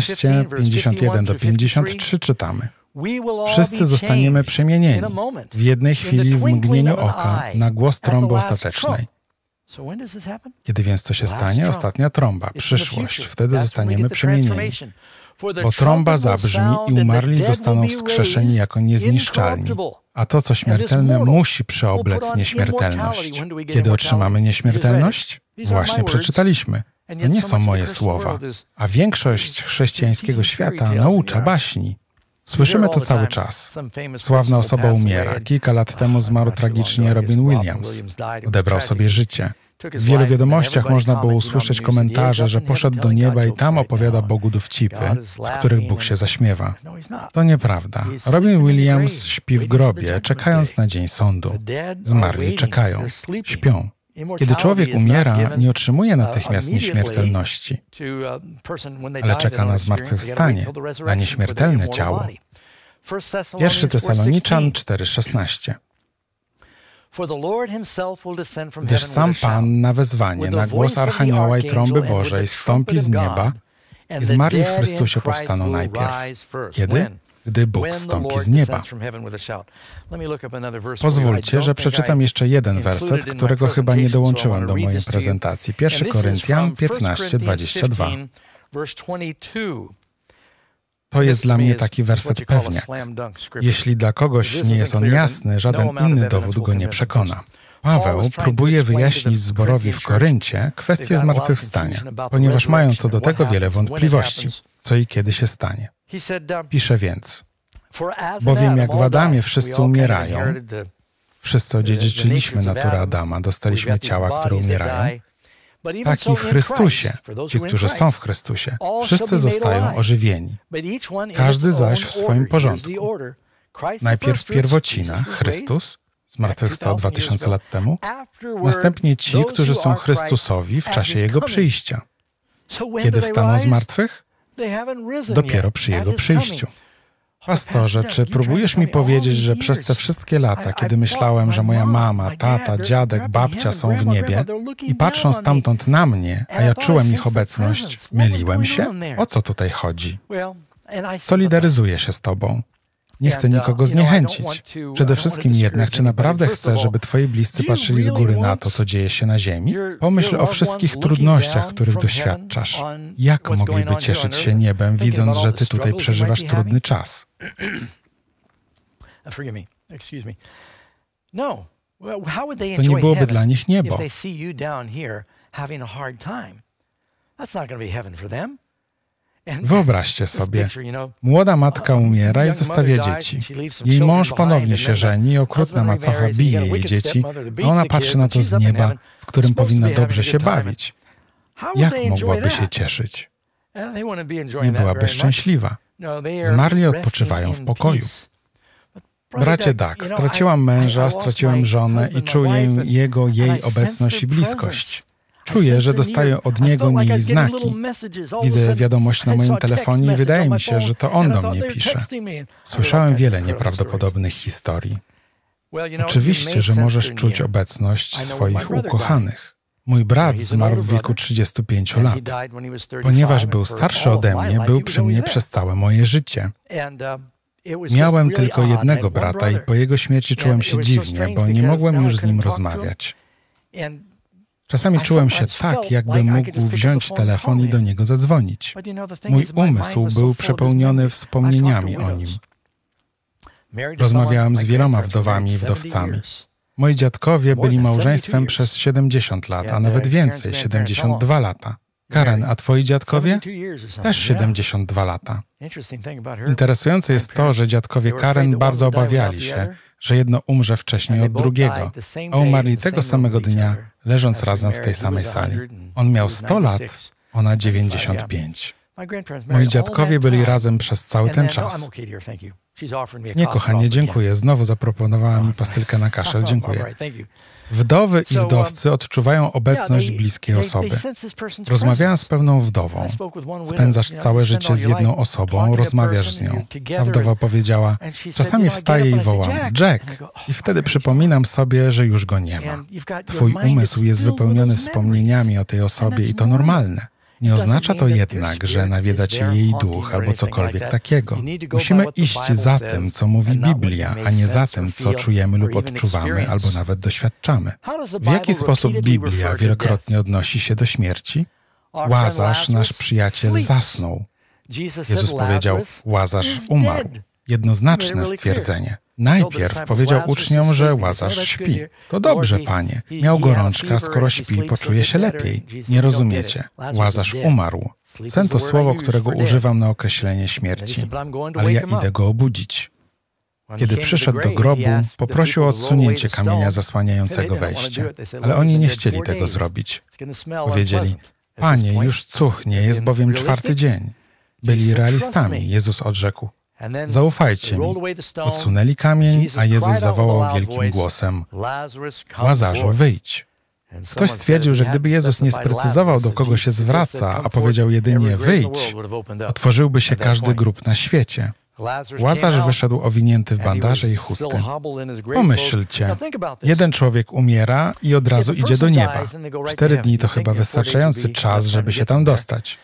15:51-53 czytamy: Wszyscy zostaniemy przemienieni w jednej chwili, w mgnieniu oka, na głos trąby ostatecznej. Kiedy więc to się stanie? Ostatnia trąba, przyszłość. Wtedy zostaniemy przemienieni. Bo trąba zabrzmi i umarli zostaną wskrzeszeni jako niezniszczalni. A to, co śmiertelne, musi przeoblec nieśmiertelność. Kiedy otrzymamy nieśmiertelność? Właśnie przeczytaliśmy. To nie są moje słowa, a większość chrześcijańskiego świata naucza baśni. Słyszymy to cały czas. Sławna osoba umiera. Kilka lat temu zmarł tragicznie Robin Williams. Odebrał sobie życie. W wielu wiadomościach można było usłyszeć komentarze, że poszedł do nieba i tam opowiada Bogu dowcipy, z których Bóg się zaśmiewa. To nieprawda. Robin Williams śpi w grobie, czekając na dzień sądu. Zmarli czekają, śpią. Kiedy człowiek umiera, nie otrzymuje natychmiast nieśmiertelności, ale czeka na zmartwychwstanie, na nieśmiertelne ciało. 1 Tesaloniczan 4:16. Gdyż sam Pan na wezwanie, na głos Archanioła i trąby Bożej zstąpi z nieba i zmarli w Chrystusie powstaną najpierw. Kiedy? Gdy Bóg zstąpi z nieba. Pozwólcie, że przeczytam jeszcze jeden werset, którego chyba nie dołączyłem do mojej prezentacji. 1 Koryntian 15:22. To jest dla mnie taki werset pewniak. Jeśli dla kogoś nie jest on jasny, żaden inny dowód go nie przekona. Paweł próbuje wyjaśnić zborowi w Koryncie kwestię zmartwychwstania, ponieważ mają co do tego wiele wątpliwości, co i kiedy się stanie. Pisze więc: bowiem jak w Adamie wszyscy umierają, wszyscy odziedziczyliśmy naturę Adama, dostaliśmy ciała, które umierają, tak i w Chrystusie, ci, którzy są w Chrystusie, wszyscy zostają ożywieni. Każdy zaś w swoim porządku. Najpierw pierwocina, Chrystus, zmartwychwstał 2000 lat temu, następnie ci, którzy są Chrystusowi w czasie Jego przyjścia. Kiedy wstaną z martwych? Dopiero przy Jego przyjściu. Pastorze, czy próbujesz mi powiedzieć, że przez te wszystkie lata, kiedy myślałem, że moja mama, tata, dziadek, babcia są w niebie i patrzą stamtąd na mnie, a ja czułem ich obecność, myliłem się? O co tutaj chodzi? Solidaryzuję się z Tobą. Nie chcę nikogo zniechęcić. Przede wszystkim jednak, czy naprawdę chcę, żeby Twoi bliscy patrzyli z góry na to, co dzieje się na ziemi? Pomyśl o wszystkich trudnościach, których doświadczasz. Jak mogliby cieszyć się niebem, widząc, że Ty tutaj przeżywasz trudny czas? To nie byłoby dla nich niebo. Wyobraźcie sobie, młoda matka umiera i zostawia dzieci. Jej mąż ponownie się żeni i okrutna macocha bije jej dzieci, a ona patrzy na to z nieba, w którym powinna dobrze się bawić. Jak mogłaby się cieszyć? Nie byłaby szczęśliwa. Zmarli odpoczywają w pokoju. Bracie Doug, straciłam męża, straciłem żonę i czuję jej obecność i bliskość. Czuję, że dostaję od niego niej znaki. Widzę wiadomość na moim telefonie i wydaje mi się, że to on do mnie pisze. Słyszałem wiele nieprawdopodobnych historii. Oczywiście, że możesz czuć obecność swoich ukochanych. Mój brat zmarł w wieku 35 lat. Ponieważ był starszy ode mnie, był przy mnie przez całe moje życie. Miałem tylko jednego brata i po jego śmierci czułem się dziwnie, bo nie mogłem już z nim rozmawiać. Czasami czułem się tak, jakbym mógł wziąć telefon i do niego zadzwonić. Mój umysł był przepełniony wspomnieniami o nim. Rozmawiałem z wieloma wdowami i wdowcami. Moi dziadkowie byli małżeństwem przez 70 lat, a nawet więcej, 72 lata. Karen, a twoi dziadkowie? Też 72 lata. Interesujące jest to, że dziadkowie Karen bardzo obawiali się, że jedno umrze wcześniej od drugiego, a umarli tego samego dnia, leżąc razem w tej samej sali. On miał 100 lat, ona 95. Moi dziadkowie byli razem przez cały ten czas. Nie, kochanie, dziękuję. Znowu zaproponowała mi pastylkę na kaszel. Dziękuję. Wdowy i wdowcy odczuwają obecność bliskiej osoby. Rozmawiałem z pewną wdową. Spędzasz całe życie z jedną osobą, rozmawiasz z nią. Ta wdowa powiedziała, czasami wstaję i wołam, Jack, i wtedy przypominam sobie, że już go nie ma. Twój umysł jest wypełniony wspomnieniami o tej osobie i to normalne. Nie oznacza to jednak, że nawiedza cię jej duch albo cokolwiek takiego. Musimy iść za tym, co mówi Biblia, a nie za tym, co czujemy lub odczuwamy albo nawet doświadczamy. W jaki sposób Biblia wielokrotnie odnosi się do śmierci? Łazarz, nasz przyjaciel, zasnął. Jezus powiedział, Łazarz umarł. Jednoznaczne stwierdzenie. Najpierw powiedział uczniom, że Łazarz śpi. To dobrze, Panie. Miał gorączkę, a skoro śpi, poczuje się lepiej. Nie rozumiecie. Łazarz umarł. Sen to słowo, którego używam na określenie śmierci. Ale ja idę go obudzić. Kiedy przyszedł do grobu, poprosił o odsunięcie kamienia zasłaniającego wejście. Ale oni nie chcieli tego zrobić. Powiedzieli, Panie, już cuchnie, jest bowiem 4. dzień. Byli realistami. Jezus odrzekł, zaufajcie mi. Odsunęli kamień, a Jezus zawołał wielkim głosem, Łazarzu, wyjdź. Ktoś stwierdził, że gdyby Jezus nie sprecyzował, do kogo się zwraca, a powiedział jedynie wyjdź, otworzyłby się każdy grób na świecie. Łazarz wyszedł owinięty w bandaże i chusty. Pomyślcie, jeden człowiek umiera i od razu idzie do nieba. 4 dni to chyba wystarczający czas, żeby się tam dostać.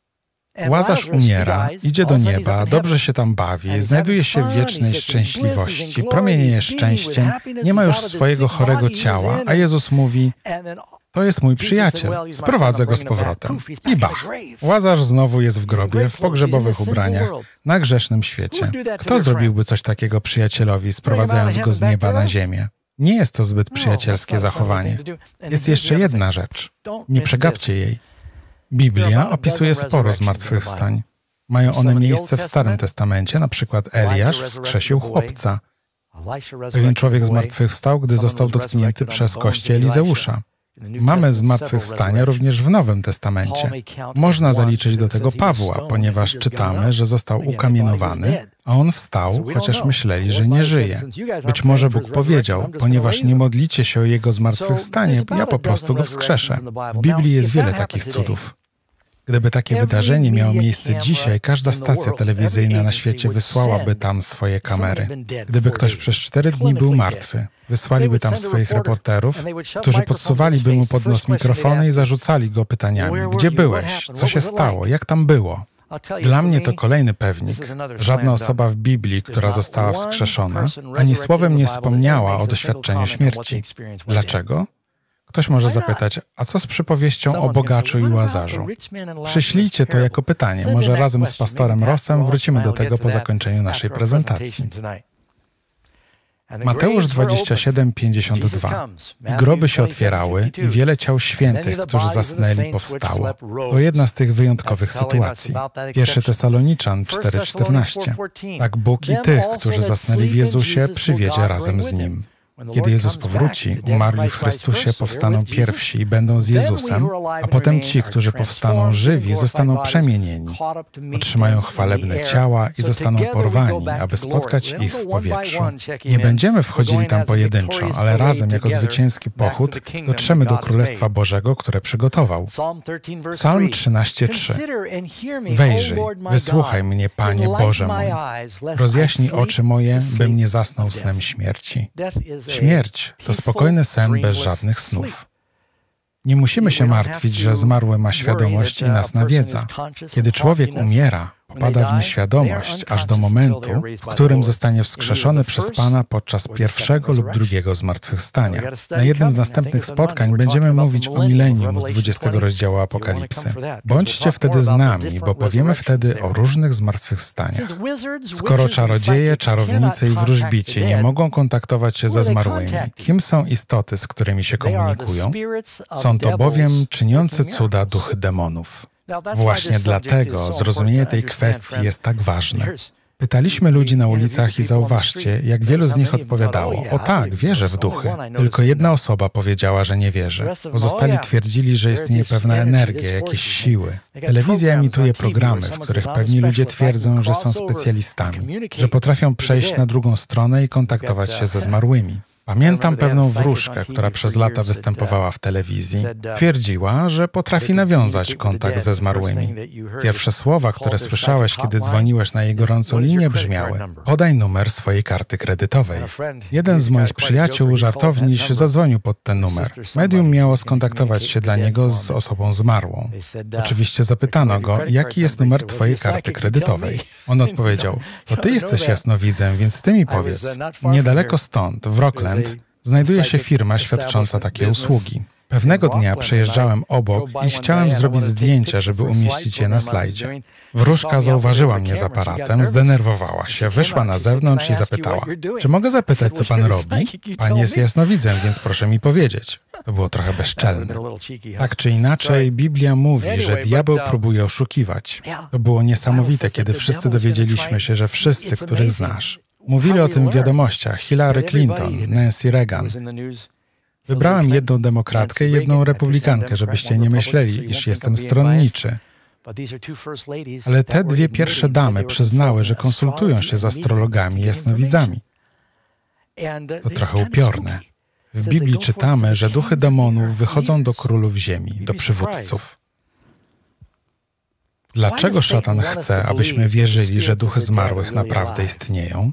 Łazarz umiera, idzie do nieba, dobrze się tam bawi, znajduje się w wiecznej szczęśliwości, promienieje szczęściem, nie ma już swojego chorego ciała, a Jezus mówi, to jest mój przyjaciel, sprowadzę go z powrotem. I bach! Łazarz znowu jest w grobie, w pogrzebowych ubraniach, na grzesznym świecie. Kto zrobiłby coś takiego przyjacielowi, sprowadzając go z nieba na ziemię? Nie jest to zbyt przyjacielskie zachowanie. Jest jeszcze jedna rzecz. Nie przegapcie jej. Biblia opisuje sporo zmartwychwstań. Mają one miejsce w Starym Testamencie, na przykład Eliasz wskrzesił chłopca. Pewien człowiek zmartwychwstał, gdy został dotknięty przez kość Elizeusza. Mamy zmartwychwstania również w Nowym Testamencie. Można zaliczyć do tego Pawła, ponieważ czytamy, że został ukamienowany, a on wstał, chociaż myśleli, że nie żyje. Być może Bóg powiedział, ponieważ nie modlicie się o Jego zmartwychwstanie, ja po prostu go wskrzeszę. W Biblii jest wiele takich cudów. Gdyby takie wydarzenie miało miejsce dzisiaj, każda stacja telewizyjna na świecie wysłałaby tam swoje kamery. Gdyby ktoś przez 4 dni był martwy, wysłaliby tam swoich reporterów, którzy podsuwaliby mu pod nos mikrofony i zarzucali go pytaniami. Gdzie byłeś? Co się stało? Jak tam było? Dla mnie to kolejny pewnik. Żadna osoba w Biblii, która została wskrzeszona, ani słowem nie wspomniała o doświadczeniu śmierci. Dlaczego? Ktoś może zapytać, a co z przypowieścią o bogaczu i Łazarzu? Przyślijcie to jako pytanie. Może razem z pastorem Rossem wrócimy do tego po zakończeniu naszej prezentacji. Mateusz 27:52. I groby się otwierały i wiele ciał świętych, którzy zasnęli, powstało. To jedna z tych wyjątkowych sytuacji. 1 Tesaloniczan 4:14. Tak Bóg i tych, którzy zasnęli w Jezusie, przywiedzie razem z Nim. Kiedy Jezus powróci, umarli w Chrystusie powstaną pierwsi i będą z Jezusem, a potem ci, którzy powstaną żywi, zostaną przemienieni, otrzymają chwalebne ciała i zostaną porwani, aby spotkać ich w powietrzu. Nie będziemy wchodzili tam pojedynczo, ale razem jako zwycięski pochód dotrzemy do Królestwa Bożego, które przygotował. Psalm 13:3. Wejrzyj, wysłuchaj mnie, Panie Boże mój. Rozjaśnij oczy moje, bym nie zasnął snem śmierci. Śmierć to spokojny sen bez żadnych snów. Nie musimy się martwić, że zmarły ma świadomość i nas nawiedza. Kiedy człowiek umiera, popada w nieświadomość aż do momentu, w którym zostanie wskrzeszony przez Pana podczas pierwszego lub drugiego zmartwychwstania. Na jednym z następnych spotkań będziemy mówić o milenium z 20 rozdziału Apokalipsy. Bądźcie wtedy z nami, bo powiemy wtedy o różnych zmartwychwstaniach. Skoro czarodzieje, czarownice i wróżbici nie mogą kontaktować się ze zmarłymi, kim są istoty, z którymi się komunikują? Są to bowiem czyniące cuda duchy demonów. Właśnie dlatego zrozumienie tej kwestii jest tak ważne. Pytaliśmy ludzi na ulicach i zauważcie, jak wielu z nich odpowiadało: o tak, wierzę w duchy. Tylko jedna osoba powiedziała, że nie wierzy. Pozostali twierdzili, że istnieje pewna energia, jakieś siły. Telewizja emituje programy, w których pewni ludzie twierdzą, że są specjalistami, że potrafią przejść na drugą stronę i kontaktować się ze zmarłymi. Pamiętam pewną wróżkę, która przez lata występowała w telewizji. Twierdziła, że potrafi nawiązać kontakt ze zmarłymi. Pierwsze słowa, które słyszałeś, kiedy dzwoniłeś na jej gorącą linię, brzmiały: podaj numer swojej karty kredytowej. Jeden z moich przyjaciół, żartowniś, zadzwonił pod ten numer. Medium miało skontaktować się dla niego z osobą zmarłą. Oczywiście zapytano go, jaki jest numer twojej karty kredytowej. On odpowiedział: to ty jesteś jasnowidzem, więc ty mi powiedz. Niedaleko stąd, w Rockland, znajduje się firma świadcząca takie usługi. Pewnego dnia przejeżdżałem obok i chciałem zrobić zdjęcia, żeby umieścić je na slajdzie. Wróżka zauważyła mnie z aparatem, zdenerwowała się, wyszła na zewnątrz i zapytała: czy mogę zapytać, co pan robi? Pan jest jasnowidzem, więc proszę mi powiedzieć. To było trochę bezczelne. Tak czy inaczej, Biblia mówi, że diabeł próbuje oszukiwać. To było niesamowite, kiedy wszyscy dowiedzieliśmy się, że wszyscy, których znasz. Mówili o tym w wiadomościach Hillary Clinton, Nancy Reagan. Wybrałem jedną demokratkę i jedną republikankę, żebyście nie myśleli, iż jestem stronniczy. Ale te dwie pierwsze damy przyznały, że konsultują się z astrologami i jasnowidzami. To trochę upiorne. W Biblii czytamy, że duchy demonów wychodzą do królów ziemi, do przywódców. Dlaczego szatan chce, abyśmy wierzyli, że duchy zmarłych naprawdę istnieją?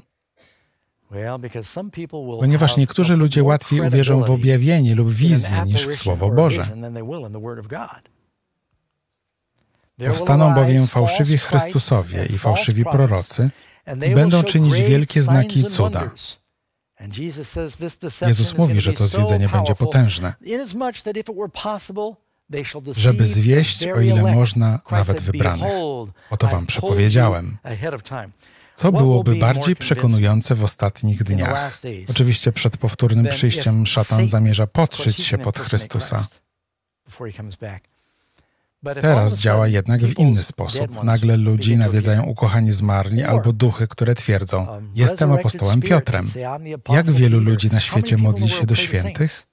Ponieważ niektórzy ludzie łatwiej uwierzą w objawienie lub wizję niż w Słowo Boże. Powstaną bowiem fałszywi Chrystusowie i fałszywi prorocy i będą czynić wielkie znaki i cuda. Jezus mówi, że to zwiedzenie będzie potężne, żeby zwieść, o ile można, nawet wybranych. Oto wam przepowiedziałem. Co byłoby bardziej przekonujące w ostatnich dniach? Oczywiście przed powtórnym przyjściem szatan zamierza podszyć się pod Chrystusa. Teraz działa jednak w inny sposób. Nagle ludzi nawiedzają ukochani zmarli albo duchy, które twierdzą: jestem apostołem Piotrem. Jak wielu ludzi na świecie modli się do świętych?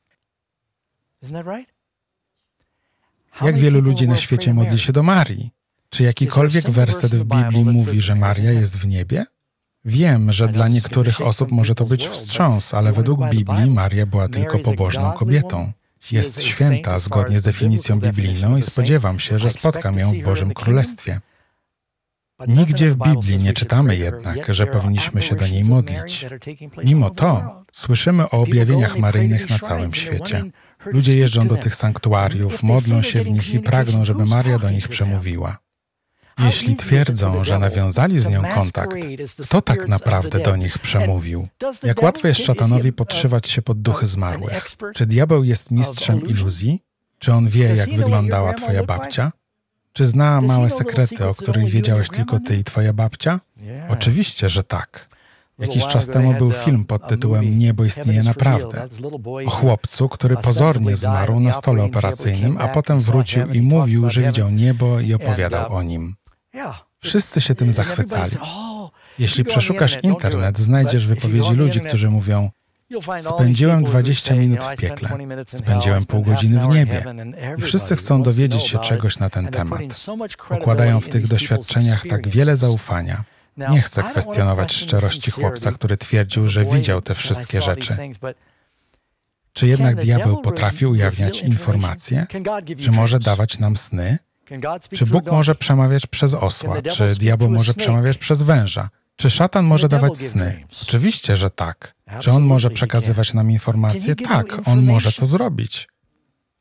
Jak wielu ludzi na świecie modli się do Marii? Czy jakikolwiek werset w Biblii mówi, że Maria jest w niebie? Wiem, że dla niektórych osób może to być wstrząs, ale według Biblii Maria była tylko pobożną kobietą. Jest święta zgodnie z definicją biblijną i spodziewam się, że spotkam ją w Bożym Królestwie. Nigdzie w Biblii nie czytamy jednak, że powinniśmy się do niej modlić. Mimo to słyszymy o objawieniach maryjnych na całym świecie. Ludzie jeżdżą do tych sanktuariów, modlą się w nich i pragną, żeby Maria do nich przemówiła. Jeśli twierdzą, że nawiązali z nią kontakt, kto tak naprawdę do nich przemówił? Jak łatwo jest szatanowi podszywać się pod duchy zmarłych? Czy diabeł jest mistrzem iluzji? Czy on wie, jak wyglądała twoja babcia? Czy zna małe sekrety, o których wiedziałeś tylko ty i twoja babcia? Oczywiście, że tak. Jakiś czas temu był film pod tytułem „Niebo istnieje naprawdę”. O chłopcu, który pozornie zmarł na stole operacyjnym, a potem wrócił i mówił, że widział niebo i opowiadał o nim. Wszyscy się tym zachwycali. Jeśli przeszukasz internet, znajdziesz wypowiedzi ludzi, którzy mówią: spędziłem 20 minut w piekle, spędziłem pół godziny w niebie. I wszyscy chcą dowiedzieć się czegoś na ten temat. Pokładają w tych doświadczeniach tak wiele zaufania. Nie chcę kwestionować szczerości chłopca, który twierdził, że widział te wszystkie rzeczy. Czy jednak diabeł potrafi ujawniać informacje? Czy może dawać nam sny? Czy Bóg może przemawiać przez osła? Czy diabeł może przemawiać przez węża? Czy szatan może dawać sny? Oczywiście, że tak. Czy on może przekazywać nam informacje? Tak, on może to zrobić.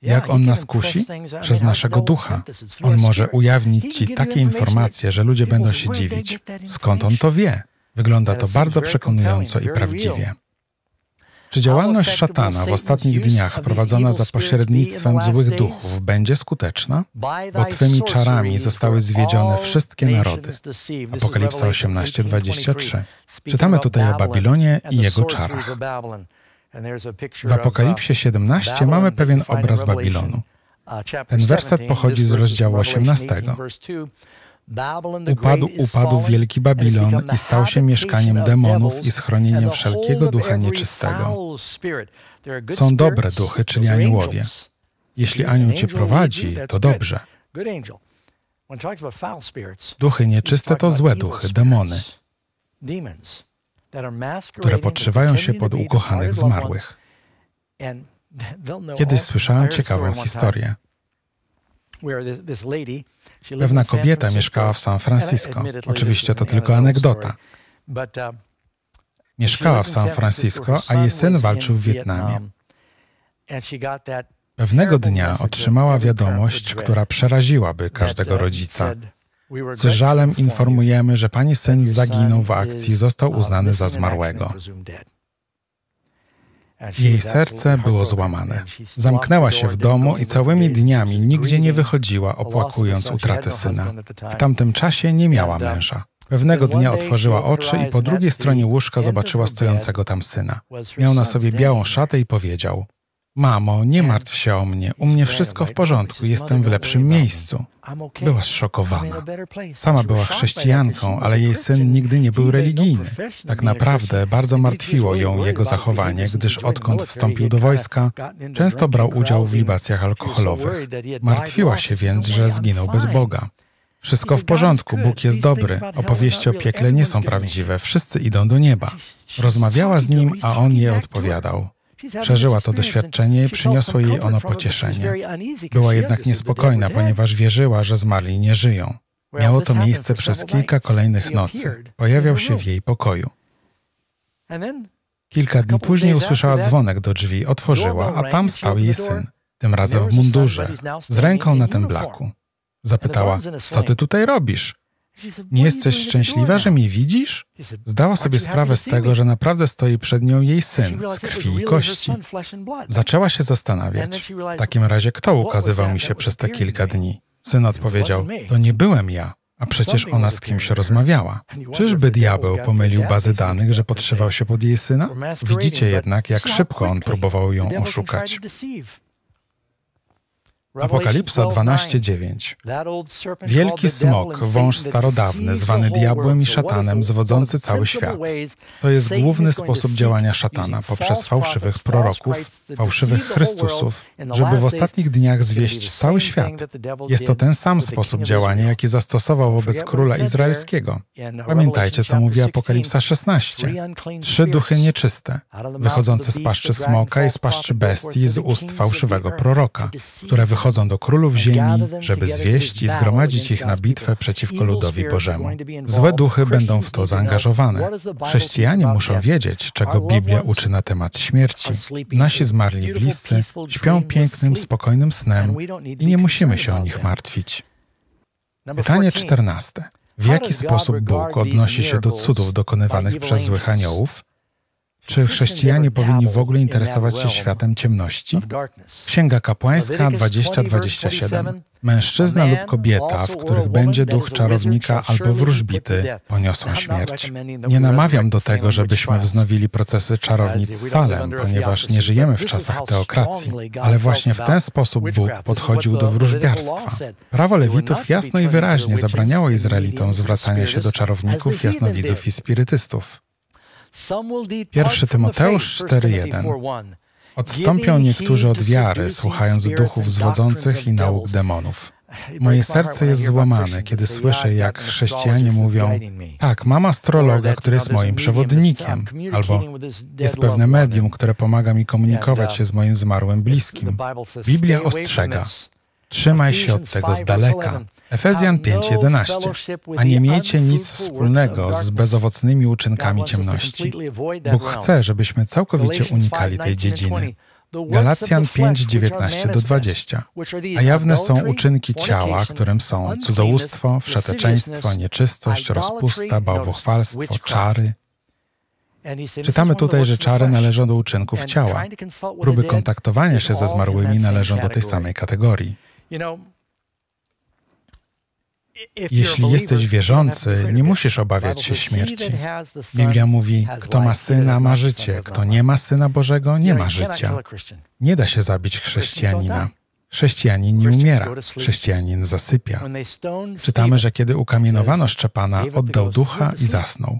Jak On nas kusi? Przez naszego ducha. On może ujawnić Ci takie informacje, że ludzie będą się dziwić. Skąd On to wie? Wygląda to bardzo przekonująco i prawdziwie. Czy działalność szatana w ostatnich dniach prowadzona za pośrednictwem złych duchów będzie skuteczna? Bo Twymi czarami zostały zwiedzione wszystkie narody. Apokalipsa 18:23. Czytamy tutaj o Babilonie i jego czarach. W Apokalipsie 17 mamy pewien obraz Babilonu. Ten werset pochodzi z rozdziału 18. Upadł wielki Babilon i stał się mieszkaniem demonów i schronieniem wszelkiego ducha nieczystego. Są dobre duchy, czyli aniołowie. Jeśli anioł Cię prowadzi, to dobrze. Duchy nieczyste to złe duchy, demony, które podszywają się pod ukochanych zmarłych. Kiedyś słyszałem ciekawą historię. Pewna kobieta mieszkała w San Francisco. Oczywiście to tylko anegdota. Mieszkała w San Francisco, a jej syn walczył w Wietnamie. Pewnego dnia otrzymała wiadomość, która przeraziłaby każdego rodzica. Z żalem informujemy, że pani syn zaginął w akcji i został uznany za zmarłego. Jej serce było złamane. Zamknęła się w domu i całymi dniami nigdzie nie wychodziła, opłakując utratę syna. W tamtym czasie nie miała męża. Pewnego dnia otworzyła oczy i po drugiej stronie łóżka zobaczyła stojącego tam syna. Miał na sobie białą szatę i powiedział: Mamo, nie martw się o mnie, u mnie wszystko w porządku, jestem w lepszym miejscu. Była zszokowana. Sama była chrześcijanką, ale jej syn nigdy nie był religijny. Tak naprawdę bardzo martwiło ją jego zachowanie, gdyż odkąd wstąpił do wojska, często brał udział w libacjach alkoholowych. Martwiła się więc, że zginął bez Boga. Wszystko w porządku, Bóg jest dobry, opowieści o piekle nie są prawdziwe, wszyscy idą do nieba. Rozmawiała z nim, a on jej odpowiadał. Przeżyła to doświadczenie i przyniosło jej ono pocieszenie. Była jednak niespokojna, ponieważ wierzyła, że zmarli nie żyją. Miało to miejsce przez kilka kolejnych nocy. Pojawiał się w jej pokoju. Kilka dni później usłyszała dzwonek do drzwi, otworzyła, a tam stał jej syn, tym razem w mundurze, z ręką na temblaku. Zapytała: co ty tutaj robisz? Nie jesteś szczęśliwa, że mnie widzisz? Zdała sobie sprawę z tego, że naprawdę stoi przed nią jej syn z krwi i kości. Zaczęła się zastanawiać. W takim razie kto ukazywał mi się przez te kilka dni? Syn odpowiedział: to nie byłem ja, a przecież ona z kimś rozmawiała. Czyżby diabeł pomylił bazy danych, że podszywał się pod jej syna? Widzicie jednak, jak szybko on próbował ją oszukać. Apokalipsa 12:9. Wielki smok, wąż starodawny, zwany diabłem i szatanem, zwodzący cały świat. To jest główny sposób działania szatana poprzez fałszywych proroków, fałszywych Chrystusów, żeby w ostatnich dniach zwieść cały świat. Jest to ten sam sposób działania, jaki zastosował wobec króla izraelskiego. Pamiętajcie, co mówi Apokalipsa 16. 3 duchy nieczyste, wychodzące z paszczy smoka i z paszczy bestii, z ust fałszywego proroka, które wychodzą do królów ziemi, żeby zwieść i zgromadzić ich na bitwę przeciwko ludowi Bożemu. Złe duchy będą w to zaangażowane. Chrześcijanie muszą wiedzieć, czego Biblia uczy na temat śmierci. Nasi zmarli bliscy śpią pięknym, spokojnym snem i nie musimy się o nich martwić. Pytanie 14. W jaki sposób Bóg odnosi się do cudów dokonywanych przez złych aniołów? Czy chrześcijanie powinni w ogóle interesować się światem ciemności? Księga Kapłańska 20:27. Mężczyzna lub kobieta, w których będzie duch czarownika albo wróżbity, poniosą śmierć. Nie namawiam do tego, żebyśmy wznowili procesy czarownic z Salem, ponieważ nie żyjemy w czasach teokracji, ale właśnie w ten sposób Bóg podchodził do wróżbiarstwa. Prawo Lewitów jasno i wyraźnie zabraniało Izraelitom zwracania się do czarowników, jasnowidzów i spirytystów. 1 Tymoteusz 4:1. Odstąpią niektórzy od wiary, słuchając duchów zwodzących i nauk demonów. Moje serce jest złamane, kiedy słyszę, jak chrześcijanie mówią: tak, mam astrologa, który jest moim przewodnikiem, albo jest pewne medium, które pomaga mi komunikować się z moim zmarłym bliskim. Biblia ostrzega: trzymaj się od tego z daleka. Efezjan 5:11. A nie miejcie nic wspólnego z bezowocnymi uczynkami ciemności. Bóg chce, żebyśmy całkowicie unikali tej dziedziny. Galacjan 5:19-20. A jawne są uczynki ciała, którym są cudzołóstwo, wszeteczeństwo, nieczystość, rozpusta, bałwochwalstwo, czary. Czytamy tutaj, że czary należą do uczynków ciała. Próby kontaktowania się ze zmarłymi należą do tej samej kategorii. Jeśli jesteś wierzący, nie musisz obawiać się śmierci. Biblia mówi, kto ma Syna, ma życie, kto nie ma Syna Bożego, nie ma życia. Nie da się zabić chrześcijanina. Chrześcijanin nie umiera, chrześcijanin zasypia. Czytamy, że kiedy ukamienowano Szczepana, oddał ducha i zasnął.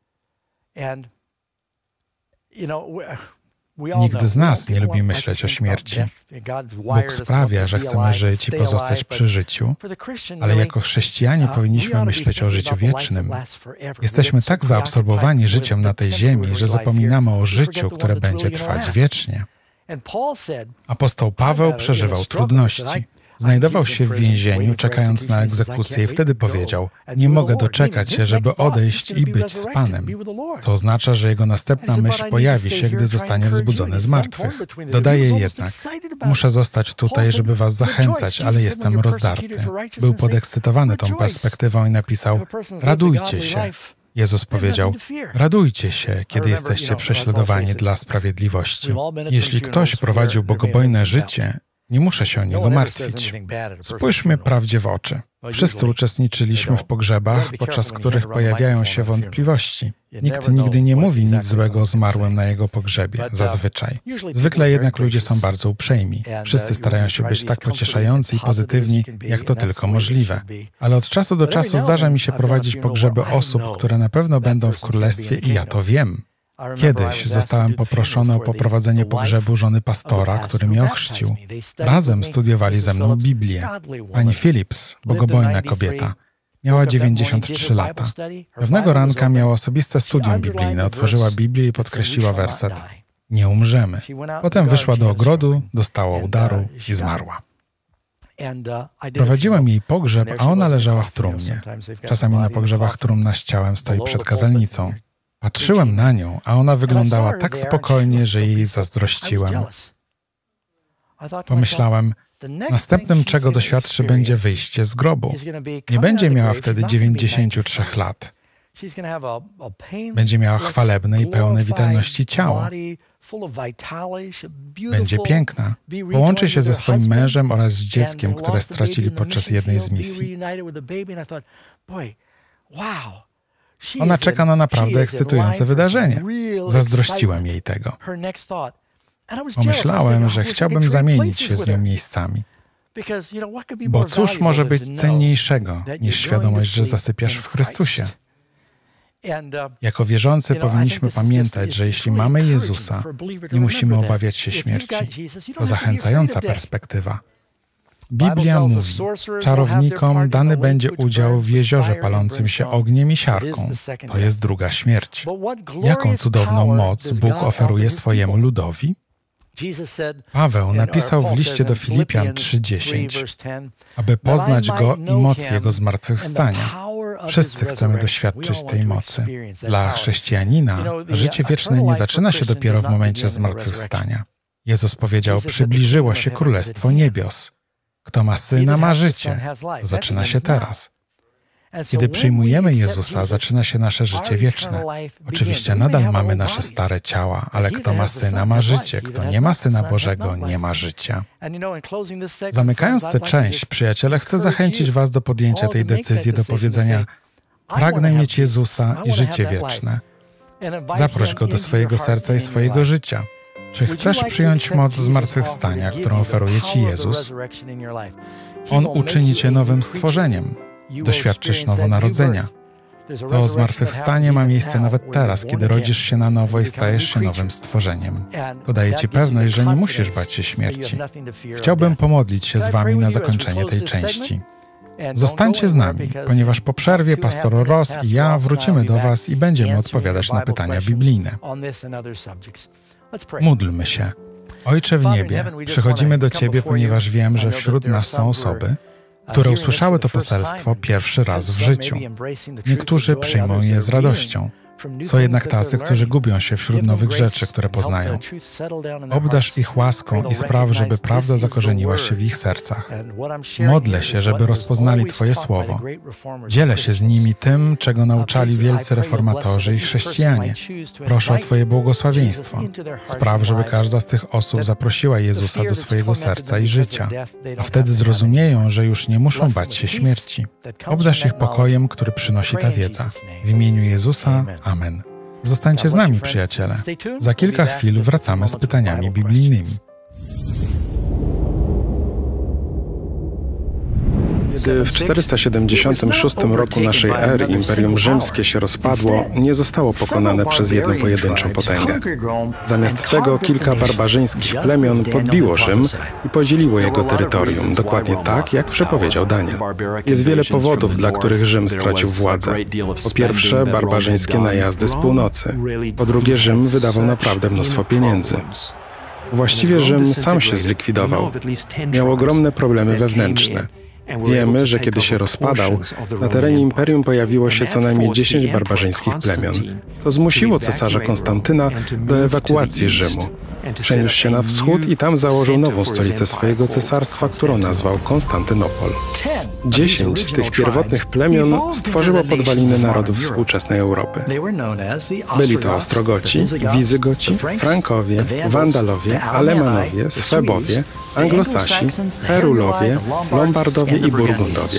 Nikt z nas nie lubi myśleć o śmierci. Bóg sprawia, że chcemy żyć i pozostać przy życiu, ale jako chrześcijanie powinniśmy myśleć o życiu wiecznym. Jesteśmy tak zaabsorbowani życiem na tej ziemi, że zapominamy o życiu, które będzie trwać wiecznie. Apostoł Paweł przeżywał trudności. Znajdował się w więzieniu, czekając na egzekucję i wtedy powiedział, nie mogę doczekać się, żeby odejść i być z Panem. Co oznacza, że jego następna myśl pojawi się, gdy zostanie wzbudzony z martwych. Dodaje jednak, muszę zostać tutaj, żeby was zachęcać, ale jestem rozdarty. Był podekscytowany tą perspektywą i napisał, radujcie się. Jezus powiedział, radujcie się, kiedy jesteście prześladowani dla sprawiedliwości. Jeśli ktoś prowadził bogobojne życie, nie muszę się o niego martwić. Spójrzmy prawdzie w oczy. Wszyscy uczestniczyliśmy w pogrzebach, podczas których pojawiają się wątpliwości. Nikt nigdy nie mówi nic złego o zmarłym na jego pogrzebie, zazwyczaj. Zwykle jednak ludzie są bardzo uprzejmi. Wszyscy starają się być tak pocieszający i pozytywni, jak to tylko możliwe. Ale od czasu do czasu zdarza mi się prowadzić pogrzeby osób, które na pewno będą w królestwie i ja to wiem. Kiedyś zostałem poproszony o poprowadzenie pogrzebu żony pastora, który mnie ochrzcił. Razem studiowali ze mną Biblię. Pani Phillips, bogobojna kobieta, miała 93 lata. Pewnego ranka miała osobiste studium biblijne, otworzyła Biblię i podkreśliła werset nie umrzemy. Potem wyszła do ogrodu, dostała udaru i zmarła. Prowadziłem jej pogrzeb, a ona leżała w trumnie. Czasami na pogrzebach trumna z ciałem stoi przed kazalnicą. Patrzyłem na nią, a ona wyglądała tak spokojnie, że jej zazdrościłem. Pomyślałem, następnym, czego doświadczy, będzie wyjście z grobu. Nie będzie miała wtedy 93 lat. Będzie miała chwalebne i pełne witalności ciało. Będzie piękna. Połączy się ze swoim mężem oraz z dzieckiem, które stracili podczas jednej z misji. Ona czeka na naprawdę ekscytujące wydarzenie. Zazdrościłem jej tego. Pomyślałem, że chciałbym zamienić się z nią miejscami. Bo cóż może być cenniejszego niż świadomość, że zasypiasz w Chrystusie? Jako wierzący powinniśmy pamiętać, że jeśli mamy Jezusa, nie musimy obawiać się śmierci. To zachęcająca perspektywa. Biblia mówi, czarownikom dany będzie udział w jeziorze palącym się ogniem i siarką. To jest druga śmierć. Jaką cudowną moc Bóg oferuje swojemu ludowi? Paweł napisał w liście do Filipian 3:10, aby poznać Go i moc Jego zmartwychwstania. Wszyscy chcemy doświadczyć tej mocy. Dla chrześcijanina życie wieczne nie zaczyna się dopiero w momencie zmartwychwstania. Jezus powiedział, przybliżyło się Królestwo Niebios. Kto ma Syna, ma życie. To zaczyna się teraz. Kiedy przyjmujemy Jezusa, zaczyna się nasze życie wieczne. Oczywiście nadal mamy nasze stare ciała, ale kto ma Syna, ma życie. Kto nie ma Syna Bożego, nie ma życia. Zamykając tę część, przyjaciele, chcę zachęcić was do podjęcia tej decyzji, do powiedzenia pragnę mieć Jezusa i życie wieczne. Zaproś Go do swojego serca i swojego życia. Czy chcesz przyjąć moc zmartwychwstania, którą oferuje Ci Jezus? On uczyni Cię nowym stworzeniem. Doświadczysz nowonarodzenia. To zmartwychwstanie ma miejsce nawet teraz, kiedy rodzisz się na nowo i stajesz się nowym stworzeniem. To daje Ci pewność, że nie musisz bać się śmierci. Chciałbym pomodlić się z Wami na zakończenie tej części. Zostańcie z nami, ponieważ po przerwie pastor Ross i ja wrócimy do Was i będziemy odpowiadać na pytania biblijne. Módlmy się. Ojcze w niebie, przychodzimy do Ciebie, ponieważ wiem, że wśród nas są osoby, które usłyszały to poselstwo pierwszy raz w życiu. Niektórzy przyjmą je z radością. Są jednak tacy, którzy gubią się wśród nowych rzeczy, które poznają. Obdarz ich łaską i spraw, żeby prawda zakorzeniła się w ich sercach. Modlę się, żeby rozpoznali Twoje słowo. Dzielę się z nimi tym, czego nauczali wielcy reformatorzy i chrześcijanie. Proszę o Twoje błogosławieństwo. Spraw, żeby każda z tych osób zaprosiła Jezusa do swojego serca i życia, a wtedy zrozumieją, że już nie muszą bać się śmierci. Obdarz ich pokojem, który przynosi ta wiedza. W imieniu Jezusa. Amen. Zostańcie z nami, przyjaciele. Za kilka chwil wracamy z pytaniami biblijnymi. Gdy w 476 roku naszej ery Imperium Rzymskie się rozpadło, nie zostało pokonane przez jedną pojedynczą potęgę. Zamiast tego kilka barbarzyńskich plemion podbiło Rzym i podzieliło jego terytorium, dokładnie tak, jak przepowiedział Daniel. Jest wiele powodów, dla których Rzym stracił władzę. Po pierwsze, barbarzyńskie najazdy z północy. Po drugie, Rzym wydawał naprawdę mnóstwo pieniędzy. Właściwie Rzym sam się zlikwidował. Miał ogromne problemy wewnętrzne. Wiemy, że kiedy się rozpadał, na terenie imperium pojawiło się co najmniej 10 barbarzyńskich plemion. To zmusiło cesarza Konstantyna do ewakuacji Rzymu. Przeniósł się na wschód i tam założył nową stolicę swojego cesarstwa, którą nazwał Konstantynopol. 10 z tych pierwotnych plemion stworzyło podwaliny narodów współczesnej Europy. Byli to Ostrogoci, Wizygoci, Frankowie, Wandalowie, Alemanowie, Swebowie, Anglosasi, Herulowie, Lombardowie i Burgundowie.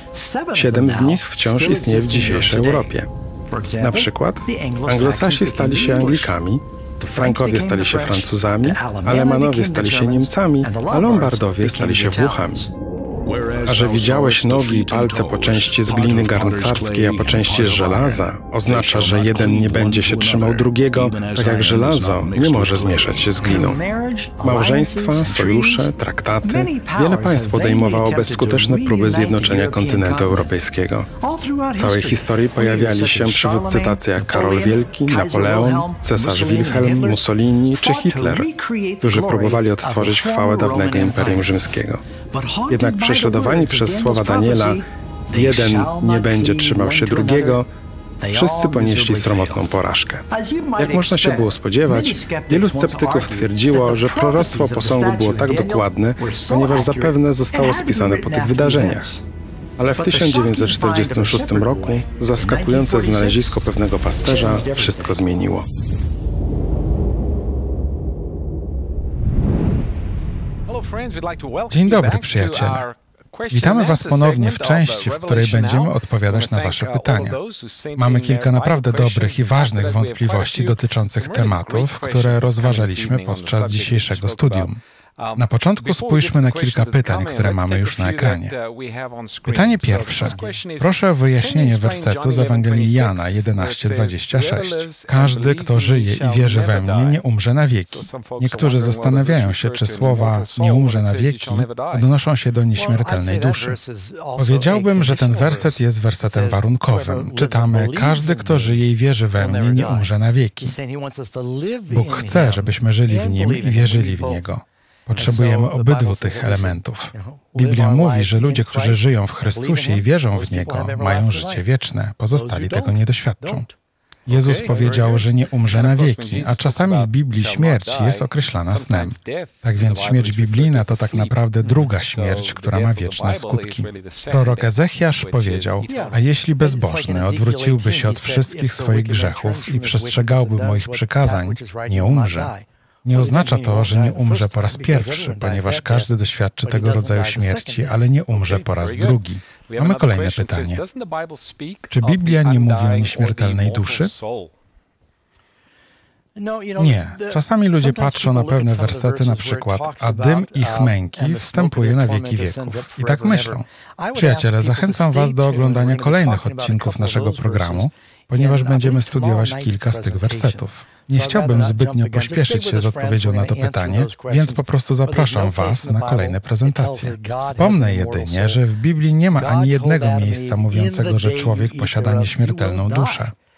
7 z nich wciąż istnieje w dzisiejszej Europie. Na przykład Anglosasi stali się Anglikami, Frankowie stali się Francuzami, Alemanowie stali się Niemcami, a Lombardowie stali się Włochami. A że widziałeś nogi i palce po części z gliny garncarskiej, a po części z żelaza, oznacza, że jeden nie będzie się trzymał drugiego, tak jak żelazo nie może zmieszać się z gliną. Małżeństwa, sojusze, traktaty, wiele państw podejmowało bezskuteczne próby zjednoczenia kontynentu europejskiego. W całej historii pojawiali się przywódcy tacy jak Karol Wielki, Napoleon, cesarz Wilhelm, Mussolini czy Hitler, którzy próbowali odtworzyć chwałę dawnego Imperium Rzymskiego. Jednak prześladowani przez słowa Daniela, jeden nie będzie trzymał się drugiego, wszyscy ponieśli sromotną porażkę. Jak można się było spodziewać, wielu sceptyków twierdziło, że proroctwo posągu było tak dokładne, ponieważ zapewne zostało spisane po tych wydarzeniach. Ale w 1946 roku zaskakujące znalezisko pewnego pasterza wszystko zmieniło. Dzień dobry, przyjaciele. Witamy Was ponownie w części, w której będziemy odpowiadać na Wasze pytania. Mamy kilka naprawdę dobrych i ważnych wątpliwości dotyczących tematów, które rozważaliśmy podczas dzisiejszego studium. Na początku spójrzmy na kilka pytań, które mamy już na ekranie. Pytanie pierwsze. Proszę o wyjaśnienie wersetu z Ewangelii Jana 11:26. Każdy, kto żyje i wierzy we mnie, nie umrze na wieki. Niektórzy zastanawiają się, czy słowa nie umrze na wieki odnoszą się do nieśmiertelnej duszy. Powiedziałbym, że ten werset jest wersetem warunkowym. Czytamy, każdy, kto żyje i wierzy we mnie, nie umrze na wieki. Bóg chce, żebyśmy żyli w Nim i wierzyli w Niego. Potrzebujemy obydwu tych elementów. Biblia mówi, że ludzie, którzy żyją w Chrystusie i wierzą w Niego, mają życie wieczne, pozostali tego nie doświadczą. Jezus powiedział, że nie umrze na wieki, a czasami w Biblii śmierć jest określana snem. Tak więc śmierć biblijna to tak naprawdę druga śmierć, która ma wieczne skutki. Prorok Ezechiasz powiedział, a jeśli bezbożny odwróciłby się od wszystkich swoich grzechów i przestrzegałby moich przykazań, nie umrze. Nie oznacza to, że nie umrze po raz pierwszy, ponieważ każdy doświadczy tego rodzaju śmierci, ale nie umrze po raz drugi. Mamy kolejne pytanie. Czy Biblia nie mówi o nieśmiertelnej duszy? Nie. Czasami ludzie patrzą na pewne wersety, na przykład, a dym ich męki wstępuje na wieki wieków. I tak myślą. Przyjaciele, zachęcam Was do oglądania kolejnych odcinków naszego programu, ponieważ będziemy studiować kilka z tych wersetów. Nie chciałbym zbytnio pośpieszyć się z odpowiedzią na to pytanie, więc po prostu zapraszam Was na kolejne prezentacje. Wspomnę jedynie, że w Biblii nie ma ani jednego miejsca mówiącego, że człowiek posiada nieśmiertelną duszę.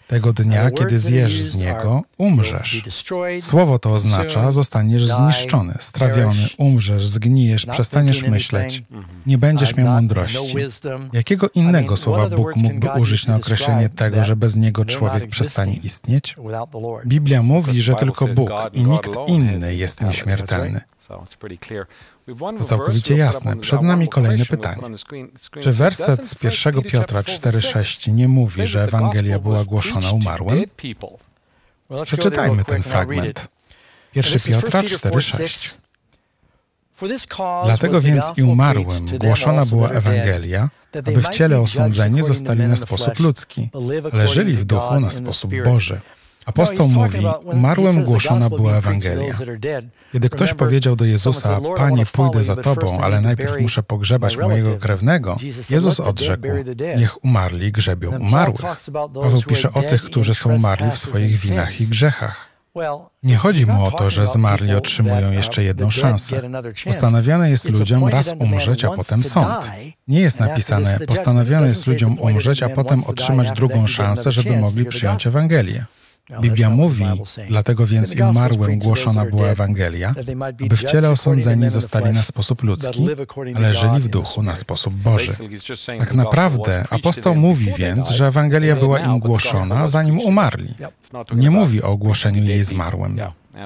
Tego dnia, kiedy zjesz z niego, umrzesz. Słowo to oznacza, zostaniesz zniszczony, strawiony, umrzesz, zgnijesz, przestaniesz myśleć, nie będziesz miał mądrości. Jakiego innego słowa Bóg mógłby użyć na określenie tego, że bez niego człowiek przestanie istnieć? Biblia mówi, że tylko Bóg i nikt inny jest nieśmiertelny. To całkowicie jasne. Przed nami kolejne pytanie. Czy werset z 1 Piotra 4,6 nie mówi, że Ewangelia była głoszona umarłym? Przeczytajmy ten fragment. 1 Piotra 4,6. Dlatego więc i umarłym głoszona była Ewangelia, aby w ciele osądzeni zostali na sposób ludzki, ale żyli w duchu na sposób Boży. Apostoł mówi, umarłym głoszona była Ewangelia. Kiedy ktoś powiedział do Jezusa, Panie, pójdę za Tobą, ale najpierw muszę pogrzebać mojego krewnego, Jezus odrzekł, niech umarli grzebią umarłych. Paweł pisze o tych, którzy są umarli w swoich winach i grzechach. Nie chodzi mu o to, że zmarli otrzymują jeszcze jedną szansę. Postanowione jest ludziom raz umrzeć, a potem sąd. Nie jest napisane, postanowione jest ludziom umrzeć, a potem otrzymać drugą szansę, żeby mogli przyjąć Ewangelię. Biblia mówi, dlatego więc i umarłym głoszona była Ewangelia, aby w ciele osądzeni zostali na sposób ludzki, ale żyli w duchu na sposób Boży. Tak naprawdę apostoł mówi więc, że Ewangelia była im głoszona, zanim umarli. Nie mówi o ogłoszeniu jej zmarłym.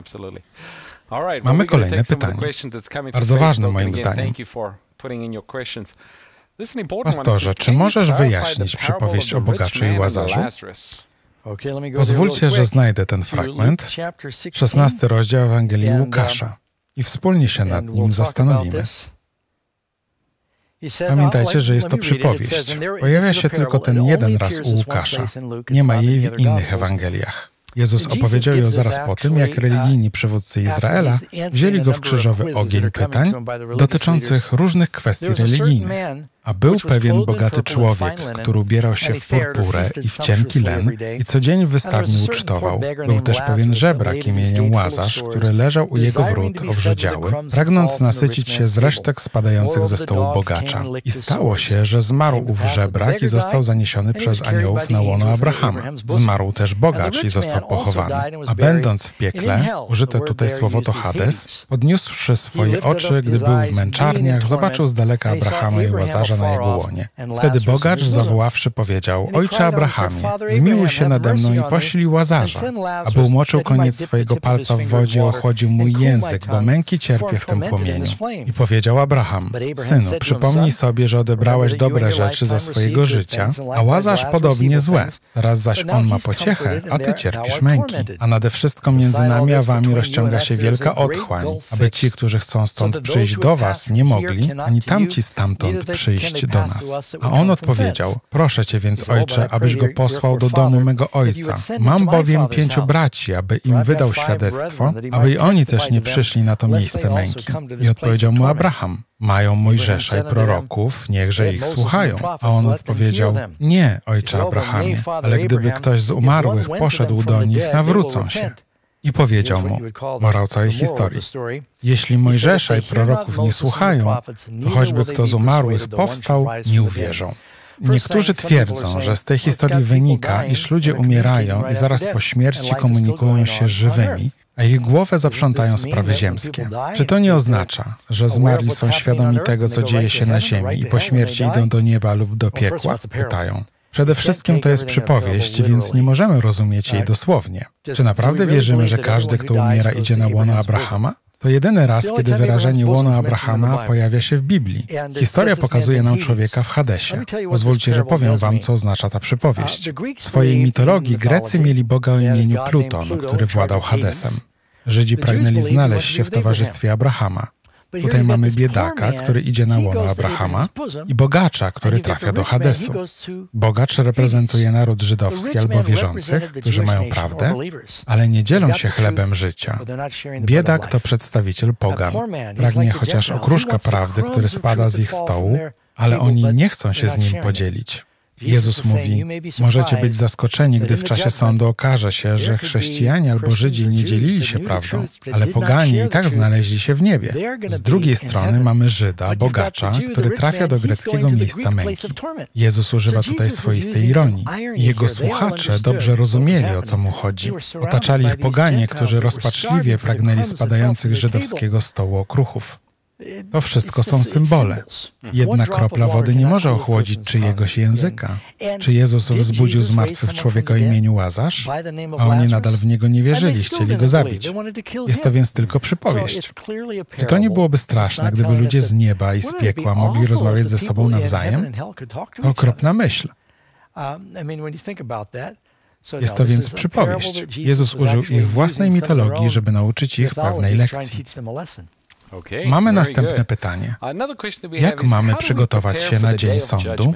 Mamy kolejne pytanie. Bardzo ważne moim zdaniem. Pastorze, czy możesz wyjaśnić przypowieść o bogaczu i Łazarzu? Pozwólcie, że znajdę ten fragment, 16 rozdział Ewangelii Łukasza i wspólnie się nad nim zastanowimy. Pamiętajcie, że jest to przypowieść. Pojawia się tylko ten jeden raz u Łukasza. Nie ma jej w innych Ewangeliach. Jezus opowiedział ją zaraz po tym, jak religijni przywódcy Izraela wzięli go w krzyżowy ogień pytań dotyczących różnych kwestii religijnych. A był pewien bogaty człowiek, który ubierał się w purpurę i w cienki len i co dzień wystawnie ucztował. Był też pewien żebrak imieniem Łazarz, który leżał u jego wrót owrzodziały, pragnąc nasycić się z resztek spadających ze stołu bogacza. I stało się, że zmarł ów żebrak i został zaniesiony przez aniołów na łono Abrahama. Zmarł też bogacz i został pochowany. A będąc w piekle, użyte tutaj słowo to Hades, podniósłszy swoje oczy, gdy był w męczarniach, zobaczył z daleka Abrahama i Łazarza na jego łonie. Wtedy bogacz, zawoławszy, powiedział, Ojcze Abrahamie, zmiłuj się nade mną i poślij Łazarza, aby umoczył koniec swojego palca w wodzie i ochłodził mój język, bo męki cierpię w tym płomieniu. I powiedział Abraham, Synu, przypomnij sobie, że odebrałeś dobre rzeczy za swojego życia, a Łazarz podobnie złe. Teraz zaś on ma pociechę, a ty cierpisz męki. A nade wszystko między nami a wami rozciąga się wielka otchłań, aby ci, którzy chcą stąd przyjść do was, nie mogli, ani tamci stamtąd przyjść do nas. A on odpowiedział, proszę Cię więc, Ojcze, abyś go posłał do domu mego ojca. Mam bowiem 5 braci, aby im wydał świadectwo, aby i oni też nie przyszli na to miejsce męki. I odpowiedział mu Abraham, mają Mojżesza i proroków, niechże ich słuchają. A on odpowiedział, nie, Ojcze Abrahamie, ale gdyby ktoś z umarłych poszedł do nich, nawrócą się. I powiedział mu, morał całej historii, jeśli Mojżesza i proroków nie słuchają, to choćby kto z umarłych powstał, nie uwierzą. Niektórzy twierdzą, że z tej historii wynika, iż ludzie umierają i zaraz po śmierci komunikują się z żywymi, a ich głowę zaprzątają sprawy ziemskie. Czy to nie oznacza, że zmarli są świadomi tego, co dzieje się na ziemi i po śmierci idą do nieba lub do piekła? Pytają. Przede wszystkim to jest przypowieść, więc nie możemy rozumieć jej dosłownie. Czy naprawdę wierzymy, że każdy, kto umiera, idzie na łono Abrahama? To jedyny raz, kiedy wyrażenie łono Abrahama pojawia się w Biblii. Historia pokazuje nam człowieka w Hadesie. Pozwólcie, że powiem wam, co oznacza ta przypowieść. W swojej mitologii Grecy mieli boga o imieniu Pluton, który władał Hadesem. Żydzi pragnęli znaleźć się w towarzystwie Abrahama. Tutaj mamy biedaka, który idzie na łono Abrahama i bogacza, który trafia do Hadesu. Bogacz reprezentuje naród żydowski albo wierzących, którzy mają prawdę, ale nie dzielą się chlebem życia. Biedak to przedstawiciel pogan. Pragnie chociaż okruszka prawdy, który spada z ich stołu, ale oni nie chcą się z nim podzielić. Jezus mówi, możecie być zaskoczeni, gdy w czasie sądu okaże się, że chrześcijanie albo Żydzi nie dzielili się prawdą, ale poganie i tak znaleźli się w niebie. Z drugiej strony mamy Żyda, bogacza, który trafia do greckiego miejsca męki. Jezus używa tutaj swoistej ironii. Jego słuchacze dobrze rozumieli, o co mu chodzi. Otaczali ich poganie, którzy rozpaczliwie pragnęli spadających żydowskiego stołu okruchów. To wszystko są symbole. Jedna kropla wody nie może ochłodzić czyjegoś języka. Czy Jezus wzbudził z martwych człowieka o imieniu Łazarz? A oni nadal w Niego nie wierzyli, chcieli Go zabić. Jest to więc tylko przypowieść. Czy to nie byłoby straszne, gdyby ludzie z nieba i z piekła mogli rozmawiać ze sobą nawzajem? To okropna myśl. Jest to więc przypowieść. Jezus użył ich własnej mitologii, żeby nauczyć ich pewnej lekcji. Mamy następne pytanie. Jak mamy przygotować się na dzień sądu?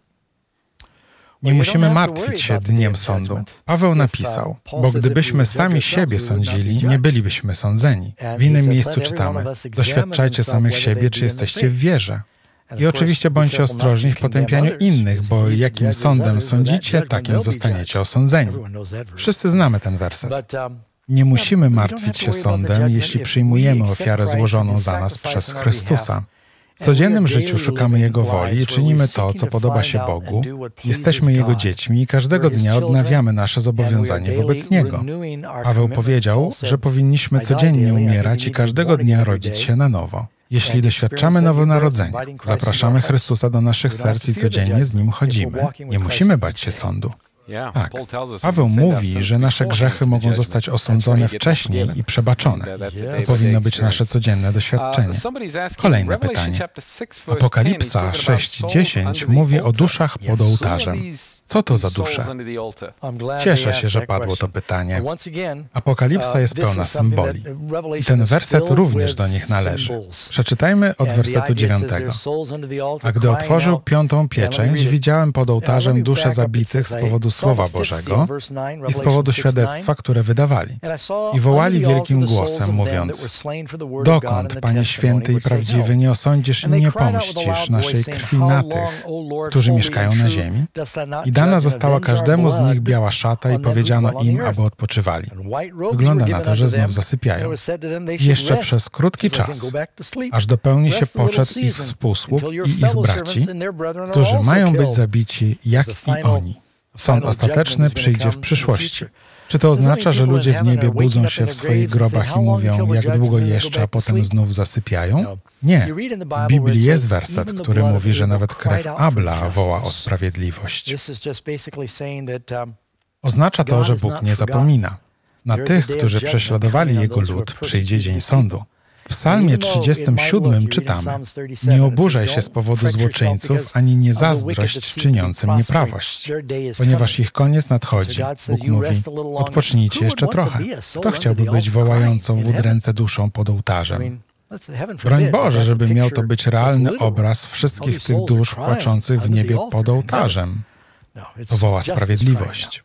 Nie musimy martwić się dniem sądu. Paweł napisał, bo gdybyśmy sami siebie sądzili, nie bylibyśmy sądzeni. W innym miejscu czytamy, doświadczajcie samych siebie, czy jesteście w wierze. I oczywiście bądźcie ostrożni w potępianiu innych, bo jakim sądem sądzicie, takim zostaniecie osądzeni. Wszyscy znamy ten werset. Nie musimy martwić się sądem, jeśli przyjmujemy ofiarę złożoną za nas przez Chrystusa. W codziennym życiu szukamy Jego woli i czynimy to, co podoba się Bogu. Jesteśmy Jego dziećmi i każdego dnia odnawiamy nasze zobowiązanie wobec Niego. Paweł powiedział, że powinniśmy codziennie umierać i każdego dnia rodzić się na nowo. Jeśli doświadczamy nowonarodzenia, zapraszamy Chrystusa do naszych serc i codziennie z Nim chodzimy. Nie musimy bać się sądu. Tak. Paweł mówi, że nasze grzechy mogą zostać osądzone wcześniej i przebaczone. To powinno być nasze codzienne doświadczenie. Kolejne pytanie. Apokalipsa 6:10 mówi o duszach pod ołtarzem. Co to za dusze? Cieszę się, że padło to pytanie. Apokalipsa jest pełna symboli. I ten werset również do nich należy. Przeczytajmy od wersetu 9. A gdy otworzył 5. pieczęć, widziałem pod ołtarzem dusze zabitych z powodu Słowa Bożego i z powodu świadectwa, które wydawali. I wołali wielkim głosem, mówiąc, dokąd, Panie Święty i Prawdziwy, nie osądzisz i nie pomścisz naszej krwi na tych, którzy mieszkają na ziemi? I dana została każdemu z nich biała szata i powiedziano im, aby odpoczywali. Wygląda na to, że znów zasypiają. I jeszcze przez krótki czas, aż dopełni się poczet ich współsług i ich braci, którzy mają być zabici jak i oni. Sąd ostateczny przyjdzie w przyszłości. Czy to oznacza, że ludzie w niebie budzą się w swoich grobach i mówią, jak długo jeszcze, a potem znów zasypiają? Nie. W Biblii jest werset, który mówi, że nawet krew Abla woła o sprawiedliwość. Oznacza to, że Bóg nie zapomina. Na tych, którzy prześladowali Jego lud, przyjdzie dzień sądu. W Psalmie 37 czytamy: nie oburzaj się z powodu złoczyńców, ani nie zazdrość czyniącym nieprawość, ponieważ ich koniec nadchodzi. Bóg mówi, odpocznijcie jeszcze trochę. Kto chciałby być wołającą w udręce duszą pod ołtarzem? Broń Boże, żeby miał to być realny obraz wszystkich tych dusz płaczących w niebie pod ołtarzem. To woła sprawiedliwość.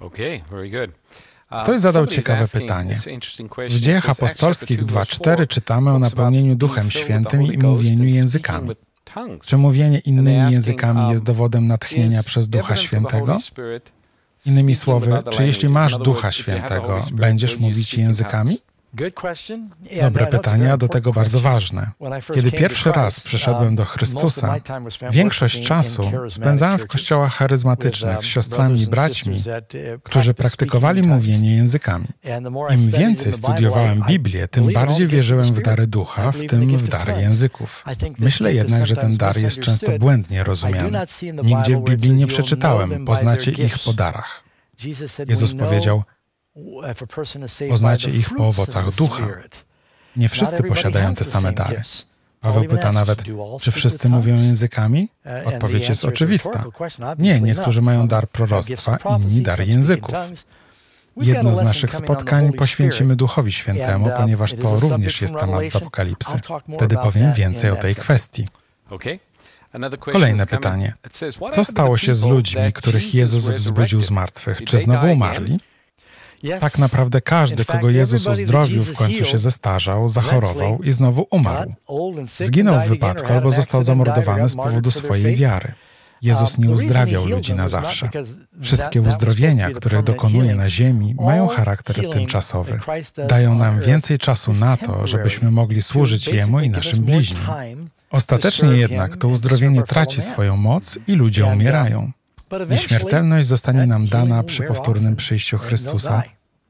Ktoś zadał ciekawe pytanie. W Dziejach Apostolskich 2:4 czytamy o napełnieniu Duchem Świętym i mówieniu językami. Czy mówienie innymi językami jest dowodem natchnienia przez Ducha Świętego? Innymi słowy, czy jeśli masz Ducha Świętego, będziesz mówić językami? Dobre pytanie, a do tego bardzo ważne. Kiedy pierwszy raz przyszedłem do Chrystusa, większość czasu spędzałem w kościołach charyzmatycznych z siostrami i braćmi, którzy praktykowali mówienie językami. Im więcej studiowałem Biblię, tym bardziej wierzyłem w dary Ducha, w tym w dary języków. Myślę jednak, że ten dar jest często błędnie rozumiany. Nigdzie w Biblii nie przeczytałem, poznacie ich po darach. Jezus powiedział, poznacie ich po owocach ducha. Nie wszyscy posiadają te same dary. Paweł pyta nawet, czy wszyscy mówią językami? Odpowiedź jest oczywista. Nie, niektórzy mają dar proroctwa, inni dar języków. Jedno z naszych spotkań poświęcimy Duchowi Świętemu, ponieważ to również jest temat z Apokalipsy. Wtedy powiem więcej o tej kwestii. Kolejne pytanie. Co stało się z ludźmi, których Jezus wzbudził z martwych? Czy znowu umarli? Tak naprawdę każdy, kogo Jezus uzdrowił, w końcu się zestarzał, zachorował i znowu umarł. Zginął w wypadku albo został zamordowany z powodu swojej wiary. Jezus nie uzdrawiał ludzi na zawsze. Wszystkie uzdrowienia, które dokonuje na ziemi, mają charakter tymczasowy. Dają nam więcej czasu na to, żebyśmy mogli służyć Jemu i naszym bliźnim. Ostatecznie jednak to uzdrowienie traci swoją moc i ludzie umierają. Nieśmiertelność zostanie nam dana przy powtórnym przyjściu Chrystusa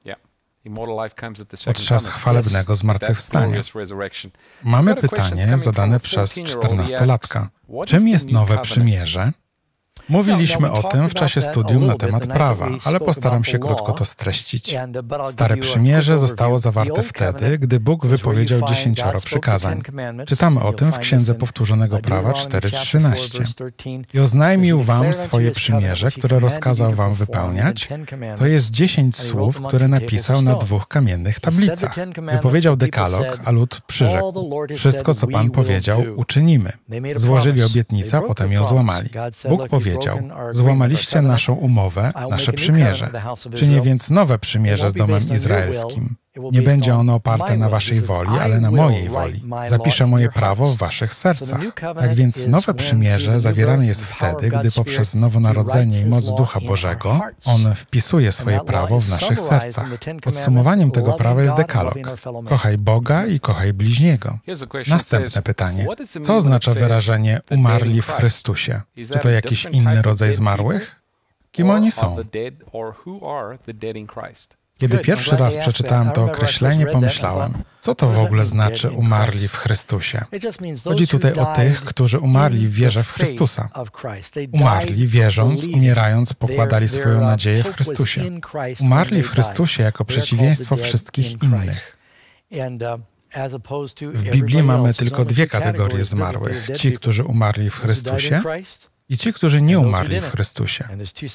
podczas chwalebnego zmartwychwstania. Mamy pytanie zadane przez 14-latka. Czym jest nowe przymierze? Mówiliśmy o tym w czasie studium na temat prawa, ale postaram się krótko to streścić. Stare przymierze zostało zawarte wtedy, gdy Bóg wypowiedział 10 przykazań. Czytamy o tym w Księdze Powtórzonego Prawa 4:13. I oznajmił wam swoje przymierze, które rozkazał wam wypełniać. To jest 10 słów, które napisał na 2 kamiennych tablicach. Wypowiedział dekalog, a lud przyrzekł. Wszystko, co Pan powiedział, uczynimy. Złożyli obietnicę, a potem ją złamali. Bóg powiedział: złamaliście naszą umowę, nasze przymierze. Czynię więc nowe przymierze z domem izraelskim. Nie będzie ono oparte na waszej woli, ale na mojej woli. Zapiszę moje prawo w waszych sercach. Tak więc nowe przymierze zawierane jest wtedy, gdy poprzez nowonarodzenie i moc Ducha Bożego On wpisuje swoje prawo w naszych sercach. Podsumowaniem tego prawa jest dekalog. Kochaj Boga i kochaj bliźniego. Następne pytanie. Co oznacza wyrażenie umarli w Chrystusie? Czy to jakiś inny rodzaj zmarłych? Kim oni są? Kiedy pierwszy raz przeczytałem to określenie, pomyślałem, co to w ogóle znaczy umarli w Chrystusie? Chodzi tutaj o tych, którzy umarli w wierze w Chrystusa. Umarli wierząc, umierając, pokładali swoją nadzieję w Chrystusie. Umarli w Chrystusie jako przeciwieństwo wszystkich innych. W Biblii mamy tylko 2 kategorie zmarłych. Ci, którzy umarli w Chrystusie, i ci, którzy nie umarli w Chrystusie.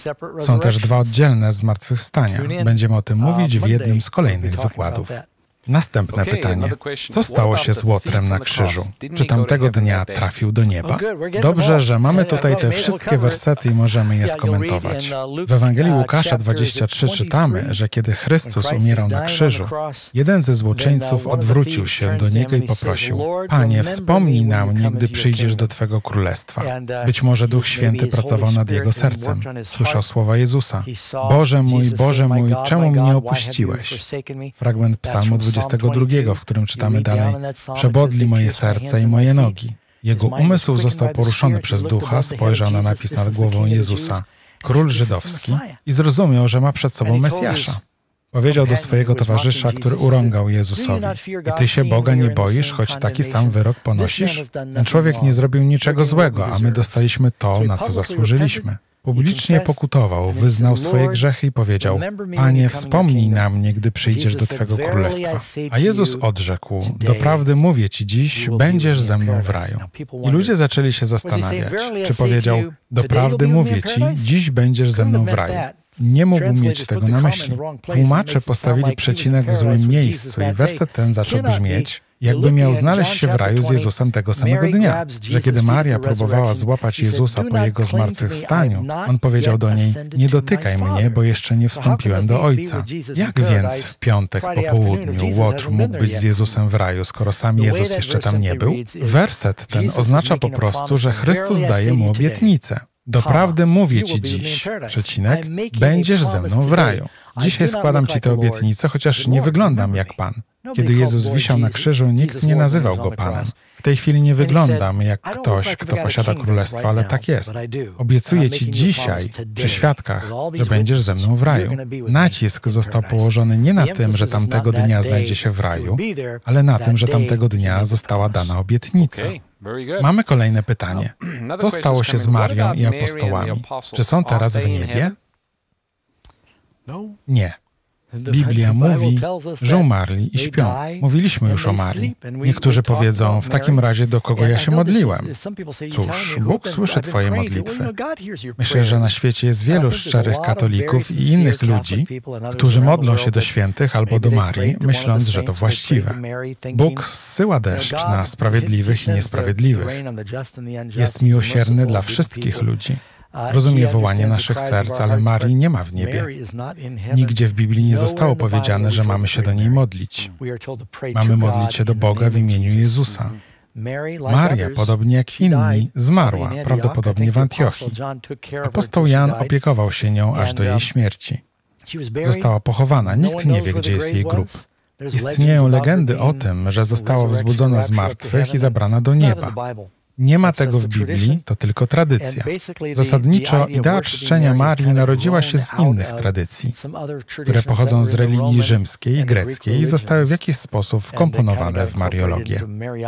Są też 2 oddzielne zmartwychwstania. Będziemy o tym mówić w jednym z kolejnych wykładów. Następne pytanie. Co stało się z Łotrem na krzyżu? Czy tamtego dnia trafił do nieba? Dobrze, że mamy tutaj te wszystkie wersety i możemy je skomentować. W Ewangelii Łukasza 23 czytamy, że kiedy Chrystus umierał na krzyżu, jeden ze złoczyńców odwrócił się do Niego i poprosił: Panie, wspomnij na mnie, gdy przyjdziesz do Twego królestwa. Być może Duch Święty pracował nad jego sercem. Słyszał słowa Jezusa: Boże mój, czemu mnie opuściłeś? Fragment Psalmu 22, w którym czytamy dalej: Przebodli moje serce i moje nogi. Jego umysł został poruszony przez Ducha, spojrzał na napis nad głową Jezusa, Król Żydowski, i zrozumiał, że ma przed sobą Mesjasza. Powiedział do swojego towarzysza, który urągał Jezusowi: I ty się Boga nie boisz, choć taki sam wyrok ponosisz? Ten człowiek nie zrobił niczego złego, a my dostaliśmy to, na co zasłużyliśmy. Publicznie pokutował, wyznał swoje grzechy i powiedział: Panie, wspomnij na mnie, gdy przyjdziesz do Twego królestwa. A Jezus odrzekł: Doprawdy mówię Ci dziś, będziesz ze mną w raju. I ludzie zaczęli się zastanawiać, czy powiedział: Doprawdy mówię Ci, dziś będziesz ze mną w raju. Nie mógł mieć tego na myśli. Tłumacze postawili przecinek w złym miejscu i werset ten zaczął brzmieć, jakby miał znaleźć się w raju z Jezusem tego samego dnia, że kiedy Maria próbowała złapać Jezusa po Jego zmartwychwstaniu, On powiedział do niej: Nie dotykaj mnie, bo jeszcze nie wstąpiłem do Ojca. Jak więc w piątek po południu Łotr mógł być z Jezusem w raju, skoro sam Jezus jeszcze tam nie był? Werset ten oznacza po prostu, że Chrystus daje mu obietnicę. Doprawdy mówię Ci dziś, przecinek, będziesz ze mną w raju. Dzisiaj składam Ci tę obietnicę, chociaż nie wyglądam jak Pan. Kiedy Jezus wisiał na krzyżu, nikt nie nazywał Go Panem. W tej chwili nie wyglądam jak ktoś, kto posiada królestwo, ale tak jest. Obiecuję Ci dzisiaj, przy świadkach, że będziesz ze mną w raju. Nacisk został położony nie na tym, że tamtego dnia znajdzie się w raju, ale na tym, że tamtego dnia została dana obietnica. Mamy kolejne pytanie. Co stało się z Marią i apostołami? Czy są teraz w niebie? Nie. Biblia mówi, że umarli i śpią. Mówiliśmy już o Marii. Niektórzy powiedzą: w takim razie do kogo ja się modliłem? Cóż, Bóg słyszy Twoje modlitwy. Myślę, że na świecie jest wielu szczerych katolików i innych ludzi, którzy modlą się do świętych albo do Marii, myśląc, że to właściwe. Bóg zsyła deszcz na sprawiedliwych i niesprawiedliwych. Jest miłosierny dla wszystkich ludzi. Rozumie wołanie naszych serc, ale Marii nie ma w niebie. Nigdzie w Biblii nie zostało powiedziane, że mamy się do niej modlić. Mamy modlić się do Boga w imieniu Jezusa. Maria, podobnie jak inni, zmarła, prawdopodobnie w Antiochii. Apostoł Jan opiekował się nią aż do jej śmierci. Została pochowana, nikt nie wie, gdzie jest jej grób. Istnieją legendy o tym, że została wzbudzona z martwych i zabrana do nieba. Nie ma tego w Biblii, to tylko tradycja. Zasadniczo idea czczenia Marii narodziła się z innych tradycji, które pochodzą z religii rzymskiej i greckiej i zostały w jakiś sposób wkomponowane w Mariologię.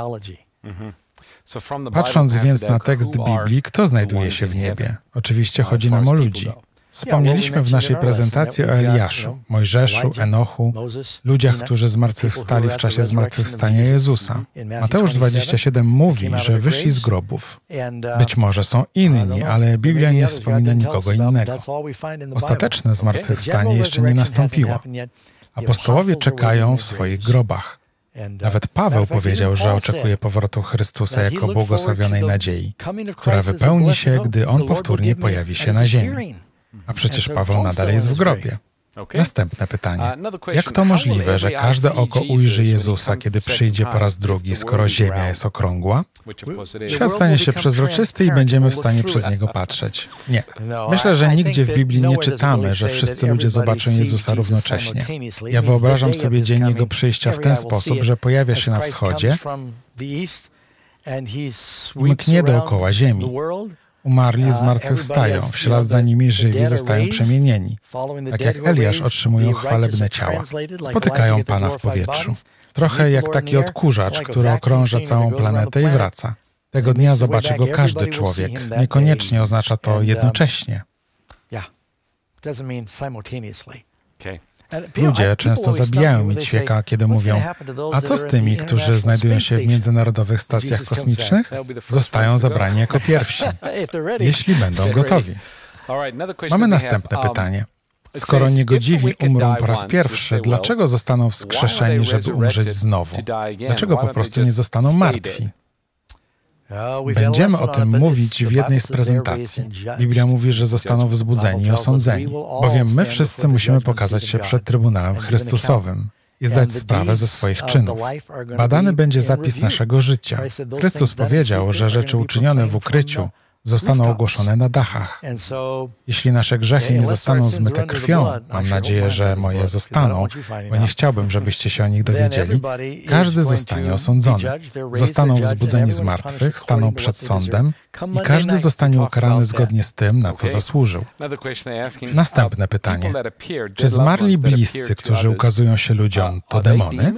Patrząc więc na tekst Biblii, kto znajduje się w niebie? Oczywiście chodzi nam o ludzi. Wspomnieliśmy w naszej prezentacji o Eliaszu, Mojżeszu, Enochu, ludziach, którzy zmartwychwstali w czasie zmartwychwstania Jezusa. Mateusz 27 mówi, że wyszli z grobów. Być może są inni, ale Biblia nie wspomina nikogo innego. Ostateczne zmartwychwstanie jeszcze nie nastąpiło. Apostołowie czekają w swoich grobach. Nawet Paweł powiedział, że oczekuje powrotu Chrystusa jako błogosławionej nadziei, która wypełni się, gdy On powtórnie pojawi się na ziemi. A przecież Paweł nadal jest w grobie. Następne pytanie. Jak to możliwe, że każde oko ujrzy Jezusa, kiedy przyjdzie po raz drugi, skoro Ziemia jest okrągła? Świat stanie się przezroczysty i będziemy w stanie przez niego patrzeć. Nie. Myślę, że nigdzie w Biblii nie czytamy, że wszyscy ludzie zobaczą Jezusa równocześnie. Ja wyobrażam sobie dzień Jego przyjścia w ten sposób, że pojawia się na wschodzie i mknie dookoła Ziemi. Umarli zmartwychwstają, w ślad za nimi żywi zostają przemienieni. Tak jak Eliasz otrzymują chwalebne ciała. Spotykają Pana w powietrzu. Trochę jak taki odkurzacz, który okrąża całą planetę i wraca. Tego dnia zobaczy go każdy człowiek. Niekoniecznie oznacza to jednocześnie. Ludzie często zabijają mi ćwieka, kiedy mówią, a co z tymi, którzy znajdują się w międzynarodowych stacjach kosmicznych? Zostają zabrani jako pierwsi, jeśli będą gotowi. Mamy następne pytanie. Skoro niegodziwi umrą po raz pierwszy, dlaczego zostaną wskrzeszeni, żeby umrzeć znowu? Dlaczego po prostu nie zostaną martwi? Będziemy o tym mówić w jednej z prezentacji. Biblia mówi, że zostaną wzbudzeni i osądzeni, bowiem my wszyscy musimy pokazać się przed Trybunałem Chrystusowym i zdać sprawę ze swoich czynów. Badany będzie zapis naszego życia. Chrystus powiedział, że rzeczy uczynione w ukryciu zostaną ogłoszone na dachach. Jeśli nasze grzechy nie zostaną zmyte krwią, mam nadzieję, że moje zostaną, bo nie chciałbym, żebyście się o nich dowiedzieli, każdy zostanie osądzony. Zostaną wzbudzeni z martwych, staną przed sądem i każdy zostanie ukarany zgodnie z tym, na co zasłużył. Następne pytanie. Czy zmarli bliscy, którzy ukazują się ludziom, to demony?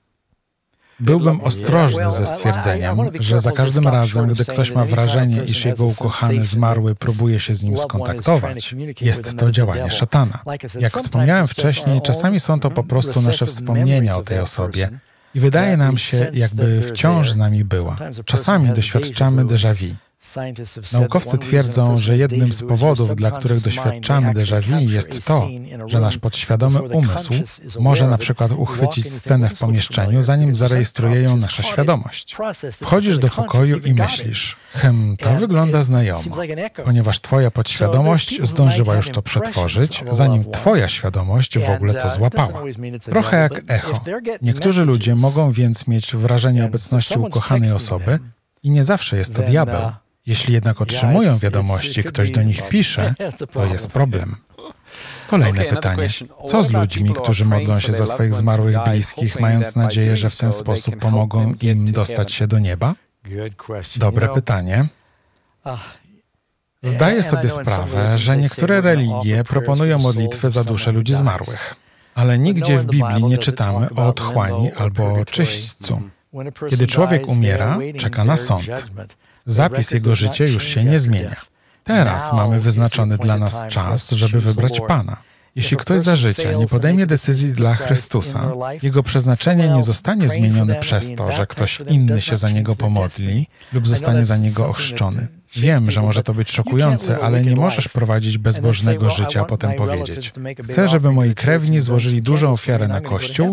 Byłbym ostrożny ze stwierdzeniem, że za każdym razem, gdy ktoś ma wrażenie, iż jego ukochany zmarły próbuje się z nim skontaktować, jest to działanie szatana. Jak wspomniałem wcześniej, czasami są to po prostu nasze wspomnienia o tej osobie i wydaje nam się, jakby wciąż z nami była. Czasami doświadczamy déjà vu. Naukowcy twierdzą, że jednym z powodów, dla których doświadczamy déjà vu, jest to, że nasz podświadomy umysł może na przykład uchwycić scenę w pomieszczeniu, zanim zarejestruje ją nasza świadomość. Wchodzisz do pokoju i myślisz, to wygląda znajomo, ponieważ twoja podświadomość zdążyła już to przetworzyć, zanim twoja świadomość w ogóle to złapała. Trochę jak echo. Niektórzy ludzie mogą więc mieć wrażenie obecności ukochanej osoby i nie zawsze jest to diabeł. Jeśli jednak otrzymują wiadomości, ktoś do nich pisze, to jest problem. Kolejne pytanie. Co z ludźmi, którzy modlą się za swoich zmarłych bliskich, mając nadzieję, że w ten sposób pomogą im dostać się do nieba? Dobre pytanie. Zdaję sobie sprawę, że niektóre religie proponują modlitwy za dusze ludzi zmarłych, ale nigdzie w Biblii nie czytamy o otchłani albo o czyśćcu. Kiedy człowiek umiera, czeka na sąd. Zapis jego życia już się nie zmienia. Teraz mamy wyznaczony dla nas czas, żeby wybrać Pana. Jeśli ktoś za życia nie podejmie decyzji dla Chrystusa, jego przeznaczenie nie zostanie zmienione przez to, że ktoś inny się za niego pomodli lub zostanie za niego ochrzczony. Wiem, że może to być szokujące, ale nie możesz prowadzić bezbożnego życia, a potem powiedzieć: chcę, żeby moi krewni złożyli dużą ofiarę na Kościół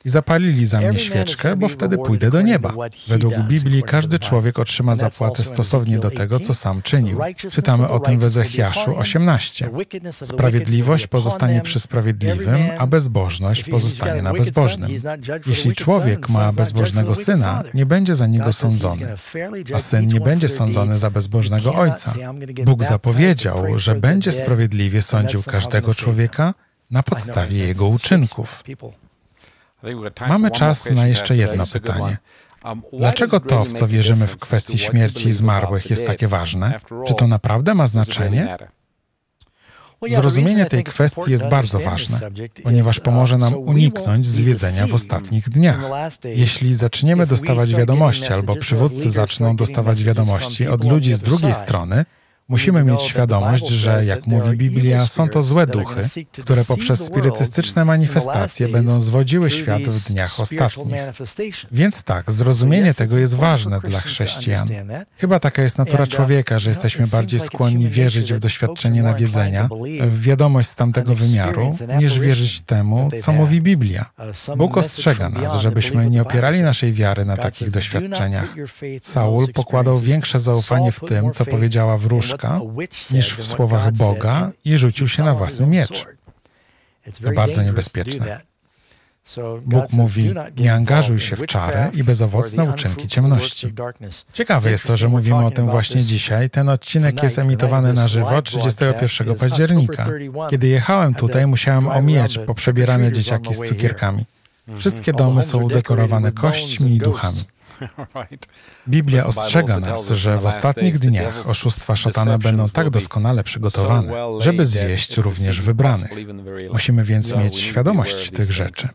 i zapalili za mnie świeczkę, bo wtedy pójdę do nieba. Według Biblii każdy człowiek otrzyma zapłatę stosownie do tego, co sam czynił. Czytamy o tym w Ezechiaszu 18. Sprawiedliwość pozostanie przy sprawiedliwym, a bezbożność pozostanie na bezbożnym. Jeśli człowiek ma bezbożnego syna, nie będzie za niego sądzony, a syn nie będzie sądzony za bezbożnego ojca. Bóg zapowiedział, że będzie sprawiedliwie sądził każdego człowieka na podstawie jego uczynków. Mamy czas na jeszcze jedno pytanie. Dlaczego to, w co wierzymy w kwestii śmierci zmarłych, jest takie ważne? Czy to naprawdę ma znaczenie? Zrozumienie tej kwestii jest bardzo ważne, ponieważ pomoże nam uniknąć zwiedzenia w ostatnich dniach. Jeśli zaczniemy dostawać wiadomości albo przywódcy zaczną dostawać wiadomości od ludzi z drugiej strony, musimy mieć świadomość, że, jak mówi Biblia, są to złe duchy, które poprzez spirytystyczne manifestacje będą zwodziły świat w dniach ostatnich. Więc tak, zrozumienie tego jest ważne dla chrześcijan. Chyba taka jest natura człowieka, że jesteśmy bardziej skłonni wierzyć w doświadczenie nawiedzenia, w wiadomość z tamtego wymiaru, niż wierzyć temu, co mówi Biblia. Bóg ostrzega nas, żebyśmy nie opierali naszej wiary na takich doświadczeniach. Saul pokładał większe zaufanie w tym, co powiedziała wróżka, niż w słowach Boga i rzucił się na własny miecz. To bardzo niebezpieczne. Bóg mówi, nie angażuj się w czary i bezowocne uczynki ciemności. Ciekawe jest to, że mówimy o tym właśnie dzisiaj. Ten odcinek jest emitowany na żywo 31 października. Kiedy jechałem tutaj, musiałem omijać poprzebierane dzieciaki z cukierkami. Wszystkie domy są udekorowane kośćmi i duchami. Biblia ostrzega nas, że w ostatnich dniach oszustwa szatana będą tak doskonale przygotowane, żeby zwieść również wybranych. Musimy więc mieć świadomość tych rzeczy.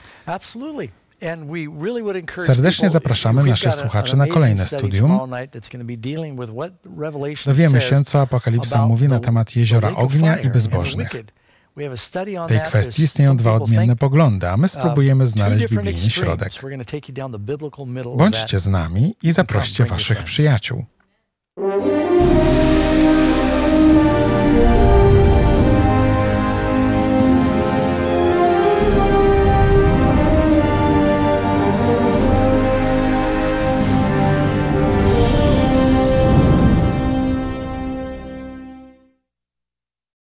Serdecznie zapraszamy naszych słuchaczy na kolejne studium. Dowiemy się, co Apokalipsa mówi na temat jeziora ognia i bezbożnych. W tej kwestii istnieją dwa odmienne poglądy, a my spróbujemy znaleźć biblijny środek. Bądźcie z nami i zaproście waszych przyjaciół.